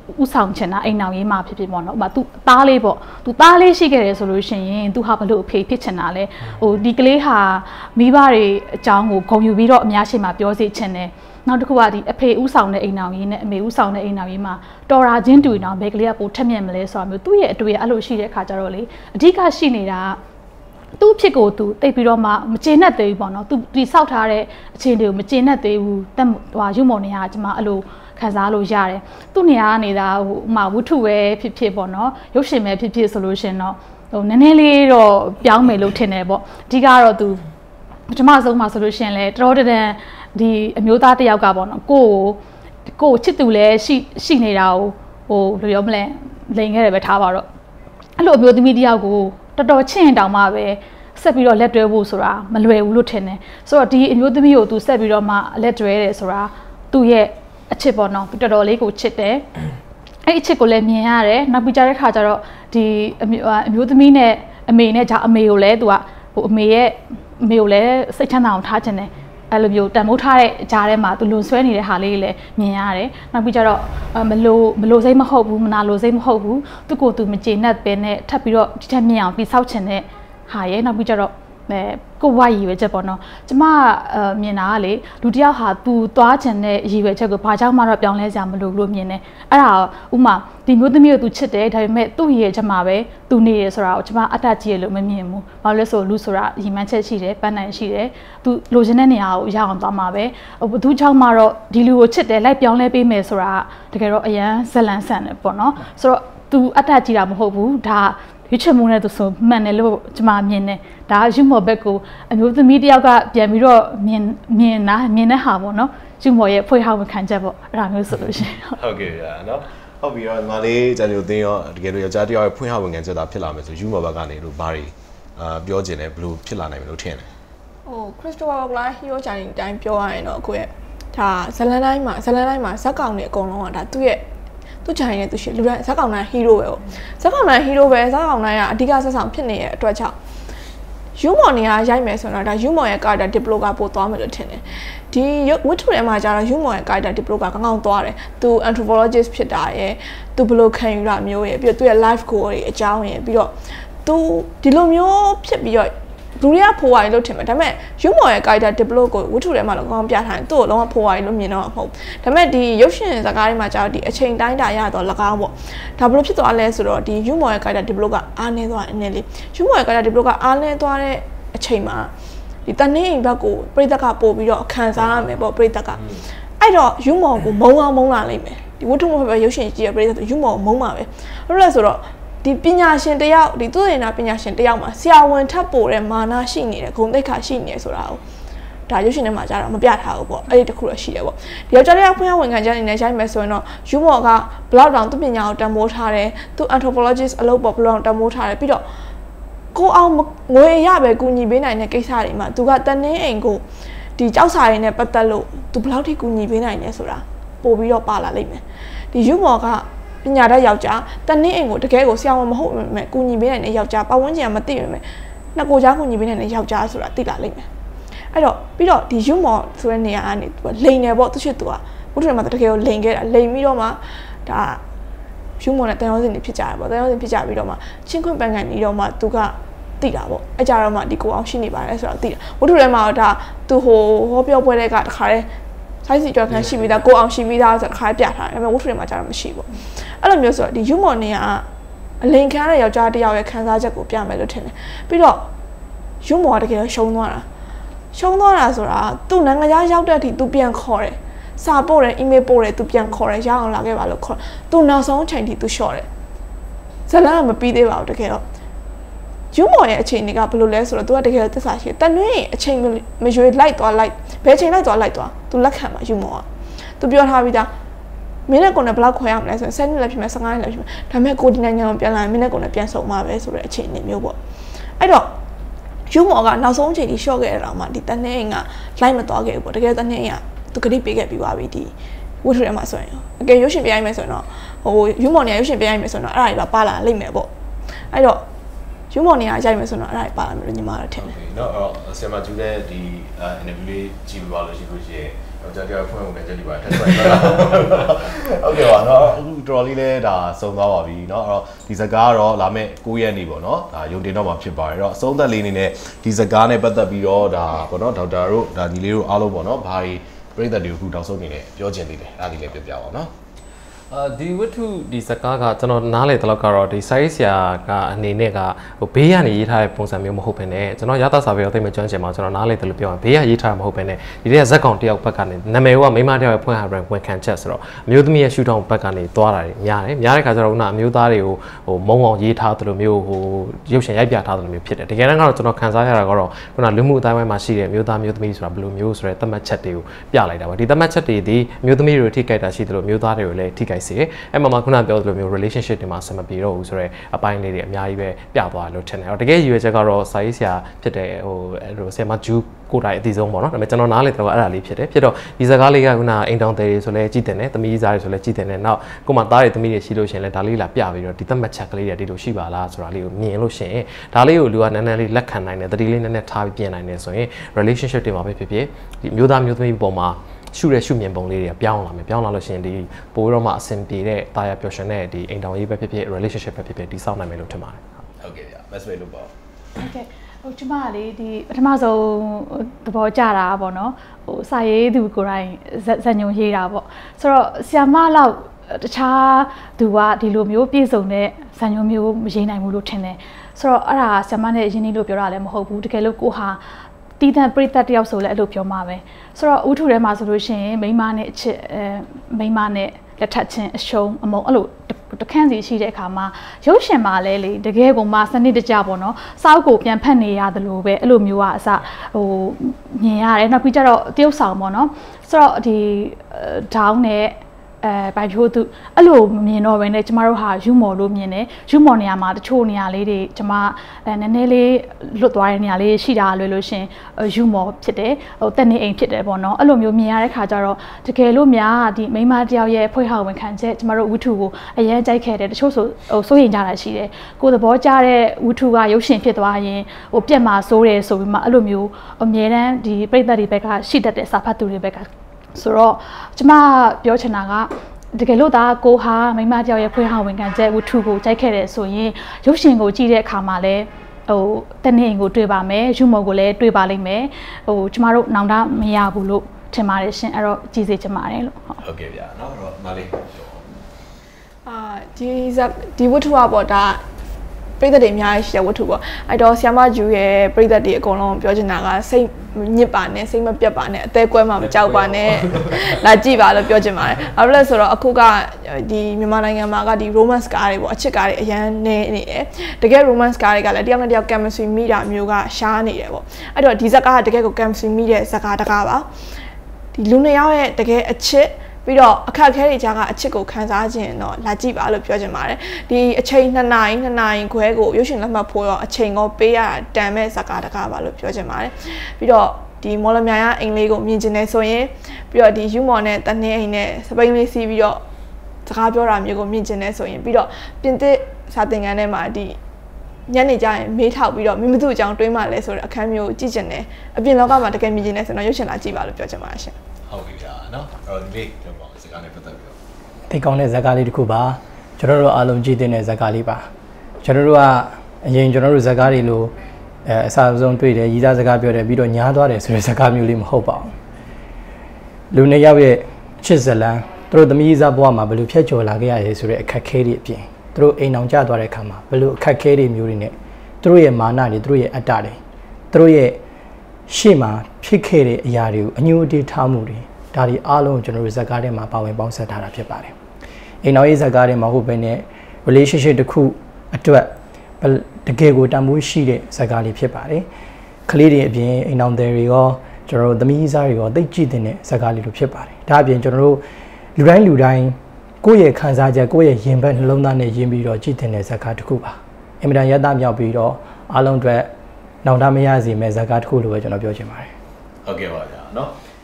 S3: ဥဆောင်ချင်တာအိမ်အောင်ရေးမှာဖြစ်ပေါ့နော်ဥပမာ तू သားလေးပေါ့ तू သားလေးရှိခဲ့တယ်ဆိုလို့ရှိရင် तू ဟာဘလို့အဖေဖြစ်ချင်တာလဲဟိုဒီကလေးဟာမိဘတွေအကြောင်းကိုဂုဏ်ယူပြီးတော့အများရှိမှပြောစေချင်တယ်နောက်တစ်ခုကဒီအဖေဥဆောင်တဲ့အိမ်အောင်ရေးနဲ့အမေဥဆောင်တဲ့အိမ်အောင်ရေးမှာတော်ရာချင်းတူရင်တော့ဘယ်ကလေးကပိုထက်မြက်မလဲဆိုတာမျိုးသူ့ရဲ့အတွေ့အအဲ့လိုရှိတဲ့အခါကျတော့လေအဓိကရှိနေတာသူ့ဖြစ်ကိုသူတိတ်ပြီးတော့မှမကျေနပ်သေးဘူးပေါ့နော်သူဒီစောက်ထားတဲ့အခြေအနေကိုမကျေနပ်သေးဘူးတက်ဟိုရုံမော်နေရကျွန်မအဲ့လိုခံစားလို့ရတယ်သူ့နေရာနေတာဟိုဥမာဝတ္ထုပဲဖြစ်ဖြစ်ပေါ့နော်ရုပ်ရှင်ပဲဖြစ်ဖြစ်ဆိုလို့ရှင်တော့ဟိုနည်းနည်းလေးတော့ပြောင်းမယ်လို့ထင်တယ်ပေါ့အဓိကတော့သူပထမဆုံးမှာဆိုလို့ရှင်လဲတော်တော်တန်ဒီအမျိုးသားတစ်ယောက်ကပေါ့နော်ကိုချစ်သူလဲရှိနေတာကိုဟိုလိုရောမလဲလိန်ခဲ့တယ်ပဲထားပါတော့အဲ့လိုအမျိုးသမီးတစ်ယောက်ကိုတော်တော်ချစ်ရင်တောင်မှပဲဆက်ပြီးတော့လက်တွဲဖို့ဆိုတာမလွယ်ဘူးလို့ထင်တယ်ဆိုတော့ဒီအမျိုးသမီးကိုသူဆက်ပြီးတော့မှလက်တွဲတယ်ဆိုတာသူ့ရဲ့အချစ်ပေါ့နော်တော်တော်လေးကိုချစ်တယ်အဲ့အချစ်ကိုလည်းမြင်ရတယ်နောက်ပြီးကြတဲ့ခါကျတော့ဒီအမျိုးသမီးနဲ့အမေနဲ့ဂျာအမေကိုလည်းသူကဟိုအမေကိုလည်းစိတ်ချမ်းသာအောင်ထားခြင်းတယ်အဲ့လိုမျိုးတန်မိုးထားတဲ့ဂျာထဲမှာသူလွန်ဆွဲနေတဲ့ဟာလေးလည်းမြင်ရတယ်နောက်ပြီးကြတော့မလို့စိတ်မဟုတ်ဘူးမနာလို့စိတ်မဟုတ်ဘူးသူ့ကိုသူမကျေနပ်ပဲနဲ့ထပ်ပြီးတော့ဒီထက်မြင်အောင်ပြီးဆောက်ခြင်းတဲ့ဟာရဲ့နောက်ပြီးကြတော့ကိုဝါရည်ပဲချက်ပေါ့နော်ကျမမြင်တာကလေလူတယောက်ဟာသူသွားချင်တဲ့ရည်ရွယ်ချက်ကိုဘာကြောင့်မှတော့ပြောင်းလဲစရာမလိုဘူးလို့မြင်တယ်အဲ့ဒါဥမာဒီမျိုးသမီးကိုသူချစ်တယ်ဒါပေမဲ့သူ့ရည်ရွယ်ချက်မှာပဲသူနေရဆိုတာကိုကျမအတတ်ကြီးရလို့မမြင်ဘူးဘာလို့လဲဆိုလူဆိုတာရည်မှန်းချက်ရှိတယ်ပန်းနိုင်ရှိတယ်သူလိုချင်တဲ့နေရာကိုရအောင်သွားမှာပဲဘသူကြောင့်မှတော့ဒီလူကိုချစ်တယ်လိုက်ပြောင်းလဲပေးမယ်ဆိုတာတကယ်တော့အရန်ဇလန်ဆန်တယ်ပေါ့နော်ဆိုတော့သူအတတ်ကြီးတာမဟုတ်ဘူးဒါရွေးချယ်မှုနဲ့သူဆိုမှန်တယ်လို့ကျွန်မမြင်တယ်ဒါယူမော်ဘက်ကိုအမျိုးသမီးတယောက်ကပြန်ပြီးတော့မြင်တဲ့ဟာပေါ့နော်ယူမော်ရဲ့ဖွေးဟောင်းခံချက်ပေါ့အဲ့ဒါမျိုးဆိုလို့ရှိရင်
S1: ဟုတ်ကဲ့ဗျာနော်ဟုတ်ပြီတော့ဒီမှာလေးဂျန်မျိုးသင်းရောတကယ်လို့ယောက်ျားတယောက်ရဲ့ဖွင့်ဟောင်းဝင်ခံချက်သာဖြစ်လာမယ်ဆိုယူမော်ဘက်ကနေလို့ဘာတွေပြောချင်တယ်ဘယ်လိုဖြစ်လာနိုင်မလို့ထင်တယ်
S4: ဟိုခရစ္စတိုဖာကလာဟီရိုဂျာနီတိုင်းပြောရရင်တော့ကိုယ့်ရဲ့ဒါဇလန်တိုင်းမှာဇက်ကောင်တွေအကုန်လုံးကဒါသူ့ရဲ့သူ့ချိုင်နဲ့သူရှိလူတိုင်းဇက်ကောင်တိုင်းဟီးရိုးပဲပေါ့ဇက်ကောင်တိုင်းဟီးရိုးပဲဇက်ကောင်တိုင်းကအဓိကဆက်ဆောင်ဖြစ်နေတဲ့အတွက်ကြောင့်ယူမော်နေရာရိုက်မယ်ဆိုတော့ဒါယူမော်ရဲ့ကာတာဒီပလိုကပို့သွားမယ်လို့ထင်တယ်ဒီဝတ္ထုထဲမှာကျတော့ယူမော်ရဲ့ကာတာဒီပလိုကကောင်းကောင်းသွားတယ်သူ anthropologist ဖြစ်တာရယ်သူဘယ်လိုခံယူတာမျိုးရယ်ပြီးတော့သူ့ရဲ့ life goal တွေအကြောင်းရယ်ပြီးတော့သူဒီလိုမျိုးဖြစ်ပြီးတော့လူတွေကဖိုးဝါရီလို့ထင်မယ်ဒါပေမဲ့ယူမော်ရဲ့ character develop ကိုဝတ္ထုထဲမှာလည်းကောင်းပြထားတယ်သူ့ကိုလုံးဝဖိုးဝါရီလို့မြင်တော့မဟုတ်ဒါပေမဲ့ဒီရုပ်ရှင်စကားတွေမှာကျတော့ဒီအချိန်တိုင်းတာရတော့၎င်းပေါ့ဒါဘယ်လိုဖြစ်သွားလဲဆိုတော့ဒီယူမော်ရဲ့ character develop ကအားနည်းသွားတယ်နည်းလေးယူမော်ရဲ့ character develop ကအားနည်းသွားတဲ့အချိန်မှာဒီတနေ့အိမ်ဘက်ကိုပရိသတ်ကပို့ပြီးတော့ခံစားရမယ်ပေါ့ပရိသတ်ကအဲ့တော့ယူမော်ကိုမုံလာလိမ့်မယ်ဒီဝတ္ထုမှာပဲရုပ်ရှင်ကြည့်ရပရိသတ်ယူမော်ကိုမုံပါပဲဟုတ်လဲဆိုတော့ဒီပညာရှင်တယောက်ဒီသူ့ရဲ့နာပညာရှင်တယောက်မှာဆရာဝန်ထပ်ပို့တဲ့မာနရှိနေတယ်ဂုဏ်သိက္ခာရှိနေဆိုတာကိုဒါရုပ်ရှင်ထဲမှာကြာတော့မပြထားဘူးပေါ့အဲ့ဒီတခုတော့ရှိတယ်ပေါ့ဒီယောက်ျားလေးကဖွင့်ရဝန်ခံချက်အနေနဲ့ရိုက်မယ်ဆိုရင်တော့ယူမော်ကဘလောက်တောင်သူပညာကိုတန်ဖိုးထားတယ်သူ anthropologist အလုပ်ပေါ့ဘလောက်တန်ဖိုးထားတယ်ပြီးတော့ကိုအောင်ငွေရပဲကူညီပေးနိုင်တဲ့ကိစ္စတွေမှာသူကတနင်းအိမ်ကိုဒီကြောက်စာရည်နဲ့ပတ်သက်လို့သူဘလောက်ထိကူညီပေးနိုင်လဲဆိုတာပို့ပြီးတော့ပါလာလိမ့်မယ်ဒီယူမော်ကပညာတတ်ယောက်ျားတနည်းအိမ်ကိုတကယ်ကိုဆရာဝန်မဟုတ်မယ်ကူညီပေးနိုင်တဲ့ယောက်ျားပတ်ဝန်းကျင်ကမသိရမယ်နှစ်ကိုကြားကူညီပေးနိုင်တဲ့ယောက်ျားဆိုတာသိလာလိမ့်မယ်အဲ့တော့ပြီးတော့ဒီယူမော်ဆိုတဲ့နေရာကနေသူကလိန်တယ်ပေါ့သူချစ်သူကဘုရားမှာတကယ်ကိုလိန်ခဲ့တာလိန်ပြီးတော့မှဒါယူမော်နဲ့တန်ရုံးစင်တွေဖြစ်ကြတယ်ပေါ့တန်ရုံးစင်ဖြစ်ကြပြီးတော့မှချင်းခွင့်ပန်းကန်ပြီးတော့မှသူကသိတာပေါ့အဲ့ကြတော့မှဒီကိုအောင်ရှိနေပါတယ်ဆိုတော့သိတာဘုရားထဲမှာဒါသူဟိုပြောပွဲတဲ့ကတခါတည်းဆိုင်းစီကြောက်ခံရှိပြီးသားကိုအောင်ရှိပြီးသားဆိုတော့ခါပြထားတယ်ဒါပေမဲ့ဝတ္ထုတွေမှာကျတော့မရှိဘူးအဲ့လိုမျိုးဆိုတော့ဒီယူမော်နေကအလိန်ခံတဲ့ယောက်ျားတစ်ယောက်ရဲ့ခံစားချက်ကိုပြမယ်လို့ထင်တယ်ပြီးတော့ယူမော်တကယ်ရှုံးသွားတာဆိုတာသူ့နိုင်ငံခြားရောက်တဲ့အထိသူပြန်ခေါ်တယ်စာပို့တယ် email ပို့တယ်သူပြန်ခေါ်တယ်ရအောင်လာခဲ့ပါလို့ခေါ်သူနောက်ဆုံးအချိန်ထိသူလျှော့တယ်ဇလန်ကမပြီးသေးပါဘူးတကယ်တော့ယူမော်ရဲ့အချိန်တွေကဘယ်လိုလဲဆိုတော့ तू ကတကယ်သစ္စာရှိတယ်တနွေးအချိန်မရွေလိုက်သွားလိုက်ဘယ်အချိန်လိုက်သွား तू လက်ခံမှာယူမော်က तू ပြောထားပြီးသားမင်းနဲ့ကိုယ်နဲ့ဘယ်လောက်ခွဲရမလဲဆိုရင်7နှစ်လည်းဖြစ်မယ်15နှစ်လည်းဖြစ်မယ်ဒါပေမဲ့ကိုဒီနိုင်ငံကိုပြန်လာရင်မင်းနဲ့ကိုယ်နဲ့ပြန်ဆုံမှာပဲဆိုတဲ့အချိန်နေမျိုးပေါ့အဲ့တော့ယူမော်ကနောက်ဆုံးအချိန်ကြီးရှော့ခဲ့ရတာမှဒီတနွေးကလိုက်မသွားခဲ့ဘူးပေါ့တကယ်တနွေးက तू ဂရိပေးခဲ့ပြီးသွားပြီဒီဝတ္ထုထဲမှာဆိုရင်အကယ်ရုပ်ရှင်ပြရိုက်မယ်ဆိုရင်တော့ဟိုယူမော်နေရုပ်ရှင်ပြရိုက်မယ်ဆိုရင်တော့အဲ့ဒါတွေပါလာလိမ့်မယ်ပေါ့အဲ့တော့ယူမော်နေရာရိုက်မယ်ဆိုတော့အဲ့ဒါပါလာမယ်လို့ညီမတို့ထင်တယ်
S1: ။နော်အဲ့တော့ဆီယမကျူတဲ့ဒီ interview လေးကြည့်ပြီးပါလို့ရှိလို့ရှိရင်
S2: ကျွန်တော်ဖွင့်ဝင်ကြည့်ပါထပ်ဆွဲ
S1: โอเคပါเนาะအခုတော်လေးလဲဒါစုံသွားပါပြီเนาะအဲ့တော့ဒီစကားကတော့လာမဲ့9ရက်နေ့ပေါ့เนาะဒါယုံတင်တော့မှာဖြစ်ပါတယ်အဲ့တော့အဆုံးသက်လေးအနေနဲ့ဒီစကားနဲ့ပတ်သက်ပြီးတော့ဒါပေါ့เนาะဒေါက်တာတို့ဒါညီလေးတို့အားလုံးပေါ့เนาะဘာတွေပြည်သက်တွေကိုအခုတောက်ဆုံးနေလဲပြောချင်သေးတယ်အဲ့ဒီလေးပြပြပါเนาะ
S2: ဒီဝတ္ထုဒီစကားကကျွန်တော်နားလေတလောက်ကတော့ဒီ size ဆရာကအနေနဲ့ကဟိုဘေးကနေရေးထားတဲ့ပုံစံမျိုးမဟုတ်ဘဲနဲ့ကျွန်တော်ရသစာပေတော့သိမကျွမ်းချင်ပါကျွန်တော်နားလေတယ်လို့ပြောရင်ဘေးကရေးထားမှာမဟုတ်ဘဲနဲ့ဒီတဲ့ဇက်ကောင်တယောက်ဘက်ကနေနာမည်ကမိမတယောက်ရဲ့ဖွင့်ဟာဝန်ခံချက်ဆိုတော့အမျိုးသမီးရဲ့ရှူထောင်ဘက်ကနေသွားတာတွေများတယ်များတဲ့ခါကျတော့ခုနအမျိုးသားတွေကိုဟိုမုံအောင်ရေးထားတယ်လို့မျိုးဟိုရုပ်ရှင်ရိုက်ပြထားတယ်လို့မျိုးဖြစ်တယ်တကယ်တမ်းကတော့ကျွန်တော်ခံစားရတာကတော့ခုနလူမှုအတိုင်းဝိုင်းမှာရှိတဲ့မျိုးသားမျိုးသမီးဆိုတာဘယ်လိုမျိုးဆိုတဲ့သတ်မှတ်ချက်တွေကိုပြလိုက်တာပါဒီသတ်မှတ်ချက်တွေဒီမျိုးသမီးတွေထိခိုက်တာရှိတယ်လို့မျိုးသားတွေကိုလည်းထိခိုက်စေတယ်အဲ့မှာခုနပြောသလိုမျိုး relationship တွေမှာဆက်မပြေတော့ဘူးဆိုတော့အပိုင်းလေးတွေအများကြီးပဲပြသွားလို့ထင်တယ်။တကယ်ရည်ရွယ်ချက်ကတော့စာရေးဆရာဖြစ်တဲ့ဟိုဆရာမဂျူးကိုတိုင်အသေးဆုံးပေါ့နော်။ဒါပေမဲ့ကျွန်တော်နားလေတော့အဲ့ဒါလေးဖြစ်တယ်။ဖြစ်တော့ဒီစကားလေးကခုနအိမ်တောင်တယ်ဆိုလဲကြည်တင်တယ်။သမီးစားတွေဆိုလဲကြည်တင်တယ်။နောက်ကိုမသားတွေသမီးတွေရှိလို့ရှင်လဲဒါလေးလာပြပြီးတော့ဒီသက်မှတ်ချက်ကလေးတွေဒီလိုရှိပါလားဆိုတာလေးကိုမြင်လို့ရှင်ဒါလေးကိုလူကနည်းနည်းလေးလက်ခံနိုင်တယ်။တတိလေးနည်းနည်းထားပြီးပြင်နိုင်တယ်ဆိုရင် relationship တွေမှာပဲဖြစ်ဖြစ်ဒီမျိုးသားမျိုးသမီးပုံမှာရှုတဲ့ရှုမြင်ပုံလေးတွေပြောင်းလာမယ်ပြောင်းလာလို့ရှိရင်ဒီပိုတော့မှအဆင်ပြေတဲ့တာယာပျော်ရွှင်တဲ့ဒီအိမ်တောင်ရေးပဲဖြစ်ဖြစ် relationship ပဲဖြစ်ဖြစ်ဒီစောင့်နိုင်မယ်လို့ထင်ပါတယ်
S1: ဟုတ်ကဲ့ဗျာ best way လို့ပေါ့
S3: ဟုတ်ကဲ့ဟိုကျမကလေဒီပထမဆုံးသဘောကျတာပေါ့နော်ဟိုစာရေးသူကိုယ်တိုင်ဇညုံရေးတာပေါ့ဆိုတော့ဆီယမလောက်တခြားသူကဒီလိုမျိုးပြည့်စုံတဲ့ဇညုံမျိုးမရေးနိုင်ဘူးလို့ထင်တယ်ဆိုတော့အဲ့ဒါဆီယမနဲ့ရင်းနှီးလို့ပြောတာလည်းမဟုတ်ဘူးတကယ်လို့ကိုဟာတီးတန့်ပရိသတ်တယောက်ဆိုလဲအဲ့လိုပြောမှာပဲဆိုတော့ဥထုထဲမှာဆိုလို့ရှိရင်မိန်းမနဲ့အချစ်မိန်းမနဲ့လက်ထပ်ချင်းအရှုံးအမုံအဲ့လိုတခန့်စီရှိတဲ့အခါမှာရုပ်ရှင်မှာလဲလေတကယ်ကိုမှစနစ်တကျပေါ့နော်စောက်ကိုပြန်ဖတ်နေရတယ်လို့ပဲအဲ့လိုမျိုးကအစဟိုမြင်ရတယ်နောက်ပြီးကျတော့တရုတ်ဆောင်ပေါ့နော်ဆိုတော့ဒီဒေါင်းနဲ့ဘိုင်ဖြိုးသူအဲ့လိုမမြင်တော့ဘဲနဲ့ကျမတို့ဟာယူမော်လို့မြင်တယ်ယူမော်နေရာမှာတချို့နေရာလေးတွေကျမနည်းနည်းလေးလွတ်သွားတဲ့နေရာလေးရှိတာလွယ်လို့ရှင်ယူမော်ဖြစ်တယ်ဟိုတက်နေအိမ်ဖြစ်တယ်ပေါ့နော်အဲ့လိုမျိုးမြင်ရတဲ့ခါကျတော့တကယ်လို့များဒီမိန်းမတယောက်ရဲ့ဖွဲ့ဟောက်ဝန်ခံချက်ကျမတို့ဝတ္ထုကိုအရင်ကြိုက်ခဲ့တယ်တချို့ဆိုဟိုစိုးရင်ကြတာရှိတယ်ကိုယ်သဘောကျတဲ့ဝတ္ထုကရုပ်ရှင်ဖြစ်သွားရင်ဟိုပြက်မှာစိုးတယ်ဆိုပြီးမှအဲ့လိုမျိုးအမြဲတမ်းဒီပြိတ္တတွေဘက်ကရှိတတ်တဲ့စာဖတ်သူတွေဘက်ကဆိုတော့ကျမပြောချင်တာကတကယ်လို့ဒါကိုဟာမိမတယောက်ရဲ့ဖွင့်ဟောင်းဝန်ခံချက်ဝတ္ထုကိုကြိုက်ခဲ့တယ်ဆိုရင်ရုပ်ရှင်ကိုကြည့်တဲ့အခါမှာလည်းဟိုတနေ့ကိုတွေ့ပါမယ်ယူမော်ကိုလည်းတွေ့ပါလိမ့်မယ်ဟိုကျမတို့နောင်တမရဘူးလို့ထင်ပါတယ်ရှင်အဲ့တော့ကြည့်စေချင်ပါတယ်လို့
S1: ဟုတ်ကဲ့ဗျာเนาะအဲ့တော့မလေး
S4: ဒီဝတ္ထုကပေါ့ဒါပြည်သက်တွေအများကြီးရှိတဲ့ဝတ္ထုပေါ့အဲ့တော့ဆီယမဂျူရဲ့ပြည်သက်တွေအကုန်လုံးပြောချင်တာကစိတ်ညစ်ပါနဲ့စိတ်မပြတ်ပါနဲ့အသေးကွဲမှမကြောက်ပါနဲ့လာကြည့်ပါလို့ပြောချင်ပါတယ်။ဘာလို့လဲဆိုတော့အခုကဒီမြန်မာနိုင်ငံမှာကဒီ romance ကားတွေပေါ့အချစ်ကားတွေအရန်နေနေတယ်။တကယ် romance ကားတွေကလည်းတယောက်နဲ့တယောက် chemistry မိတာမျိုးကရှားနေတယ်ပေါ့။အဲ့တော့ဒီဇာတ်ကားကတကယ်ကို chemistry မိတဲ့ဇာတ်ကားတကားပါ။ဒီလူနှစ်ယောက်ရဲ့တကယ်အချစ်ပြီးတော့အခက်အခဲတွေကြားကအချစ်ကိုခံစားခြင်းတော့လာကြည့်ပါလို့ပြောချင်ပါတယ်ဒီအချိန်2နာရီခွဲကိုရုပ်ရှင်လက်မှတ်ဖို့ရောအချိန်ကိုပေးရတန်မဲ့ဇာတ်ကားတကားပါလို့ပြောချင်ပါတယ်ပြီးတော့ဒီမော်လမြိုင်ကအင်္ဂလိပ်ကိုမြင်ကျင်နေဆိုရင်ပြီးတော့ဒီယူမော်နဲ့တနင်းအိမ်နဲ့စပိန်လေးစီးပြီးတော့စကားပြောတာမျိုးကိုမြင်ကျင်နေဆိုရင်ပြီးတော့ပြင်သစ်စာသင်ခန်းထဲမှာဒီညနေကျရင်မေးထောက်ပြီးတော့မင်းမသူ့အကြောင်းတွေးမှလဲဆိုတဲ့အခန်းမျိုးကြည့်ကျင်တယ်အပြင်လောကမှာတကယ်မြင်ကျင်နေဆိုတော့ရုပ်ရှင်လာကြည့်ပါလို့ပြောချင်ပါတယ်ရှင်
S1: ဟုတ်ပြီဗျာနော်အဲ့တော့ဒီနေ့ပြောပါစကားနဲ့ပတ်သက်ပြီးတော့
S5: သိကောင်းတဲ့ဇာတ်ကားလေးတစ်ခုပါကျွန်တော်တို့အားလုံးကြည့်တဲ့ဇာတ်ကားလေးပါကျွန်တော်တို့ကအရင်ကျွန်တော်တို့ဇာတ်ကားတွေလိုအစားဆုံးတွေ့တယ်ရည်သားစကားပြောတယ်ပြီးတော့ညားသွားတယ်ဆိုတဲ့ဇာတ်ကားမျိုးလေးမဟုတ်ပါဘူးလူနှစ်ယောက်ရဲ့ချစ်ဇလန်းသူတို့သမီးစားဘဝမှာဘယ်လိုဖြတ်ကျော်လာခဲ့ရရဲဆိုတဲ့အခက်ခဲတွေအပြင်သူတို့အိမ်အောင်ကျသွားတဲ့အခါမှာဘယ်လိုအခက်ခဲတွေမျိုးတွေနဲ့သူတို့ရဲ့မာနတွေသူတို့ရဲ့အတ္တတွေသူတို့ရဲ့ရှေ့မှာဖြစ်ခဲ့တဲ့အရာတွေကိုအညှို့အတေးထားမှုတွေဒါတွေအားလုံးကျွန်တော်တို့ဇာတ်ကားထဲမှာပါဝင်ပေါင်းစပ်ထားတာဖြစ်ပါတယ်အိမ်အောင်ရေးဇာတ်ကားထဲမှာဟုတ်ပဲနဲ့ relationship တစ်ခုအတွက်တကယ်ကိုတန်ဖိုးရှိတဲ့ဇာတ်ကားလေးဖြစ်ပါတယ်ကလေးတွေအပြင်အိမ်အောင်တွေရောကျွန်တော်တို့သမီးစားတွေရောသိကြည့်တဲ့ဇာတ်ကားလေးလိုဖြစ်ပါတယ်ဒါအပြင်ကျွန်တော်တို့လူတိုင်းကိုယ့်ရဲ့ခံစားချက်ကိုယ့်ရဲ့ရင်ဘတ်နှလုံးသားနဲ့ယဉ်ပြီးတော့ကြည့်တဲ့ဇာတ်ကားတစ်ခုပါအင်မတန်ရသမြောက်ပြီးတော့အားလုံးအတွက်နောင်တမရစီမဲ့ဇာတ်ကားတစ်ခုလိုပဲကျွန်တော်ပြောချင်ပါတယ်
S1: ဟုတ်ကဲ့ပါဗျာเนาะ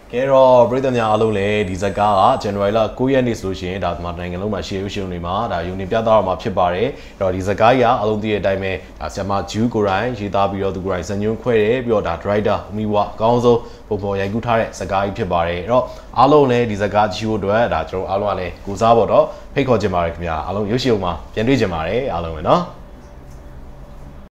S1: ကဲတော့ပြည်သူများအားလုံးလည်းဒီဇက်ကားက January လ9ရက်နေ့ဆိုလို့ရှိရင်ဒါမှနိုင်ငံလုံးမှာရှေ့ရုပ်ရှင်တွေမှာဒါယုံနေပြသတော့မှာဖြစ်ပါတယ်အဲ့တော့ဒီဇက်ကားကြီးကအလုံးသိတဲ့အတိုင်းပဲဒါဆရာမဂျူးကိုရိုင်းရေးသားပြီးတော့သူကိုရိုင်းဇန်ညွန်းခွဲတယ်ပြီးတော့ဒါ director ဦးမီဝါအကောင်းဆုံးပုံပေါ်ရိုက်ကူးထားတဲ့ဇက်ကားကြီးဖြစ်ပါတယ်အဲ့တော့အားလုံးလည်းဒီဇက်ကားကြည့်ဖို့အတွက်ဒါကျွန်တော်အားလုံးကလည်းကိုစားဖို့တော့ဖိတ်ခေါ်ချင်ပါတယ်ခင်ဗျာအားလုံးရုပ်ရှင်မှာပြန်တွေ့ချင်ပါတယ်အားလုံးပဲเนาะ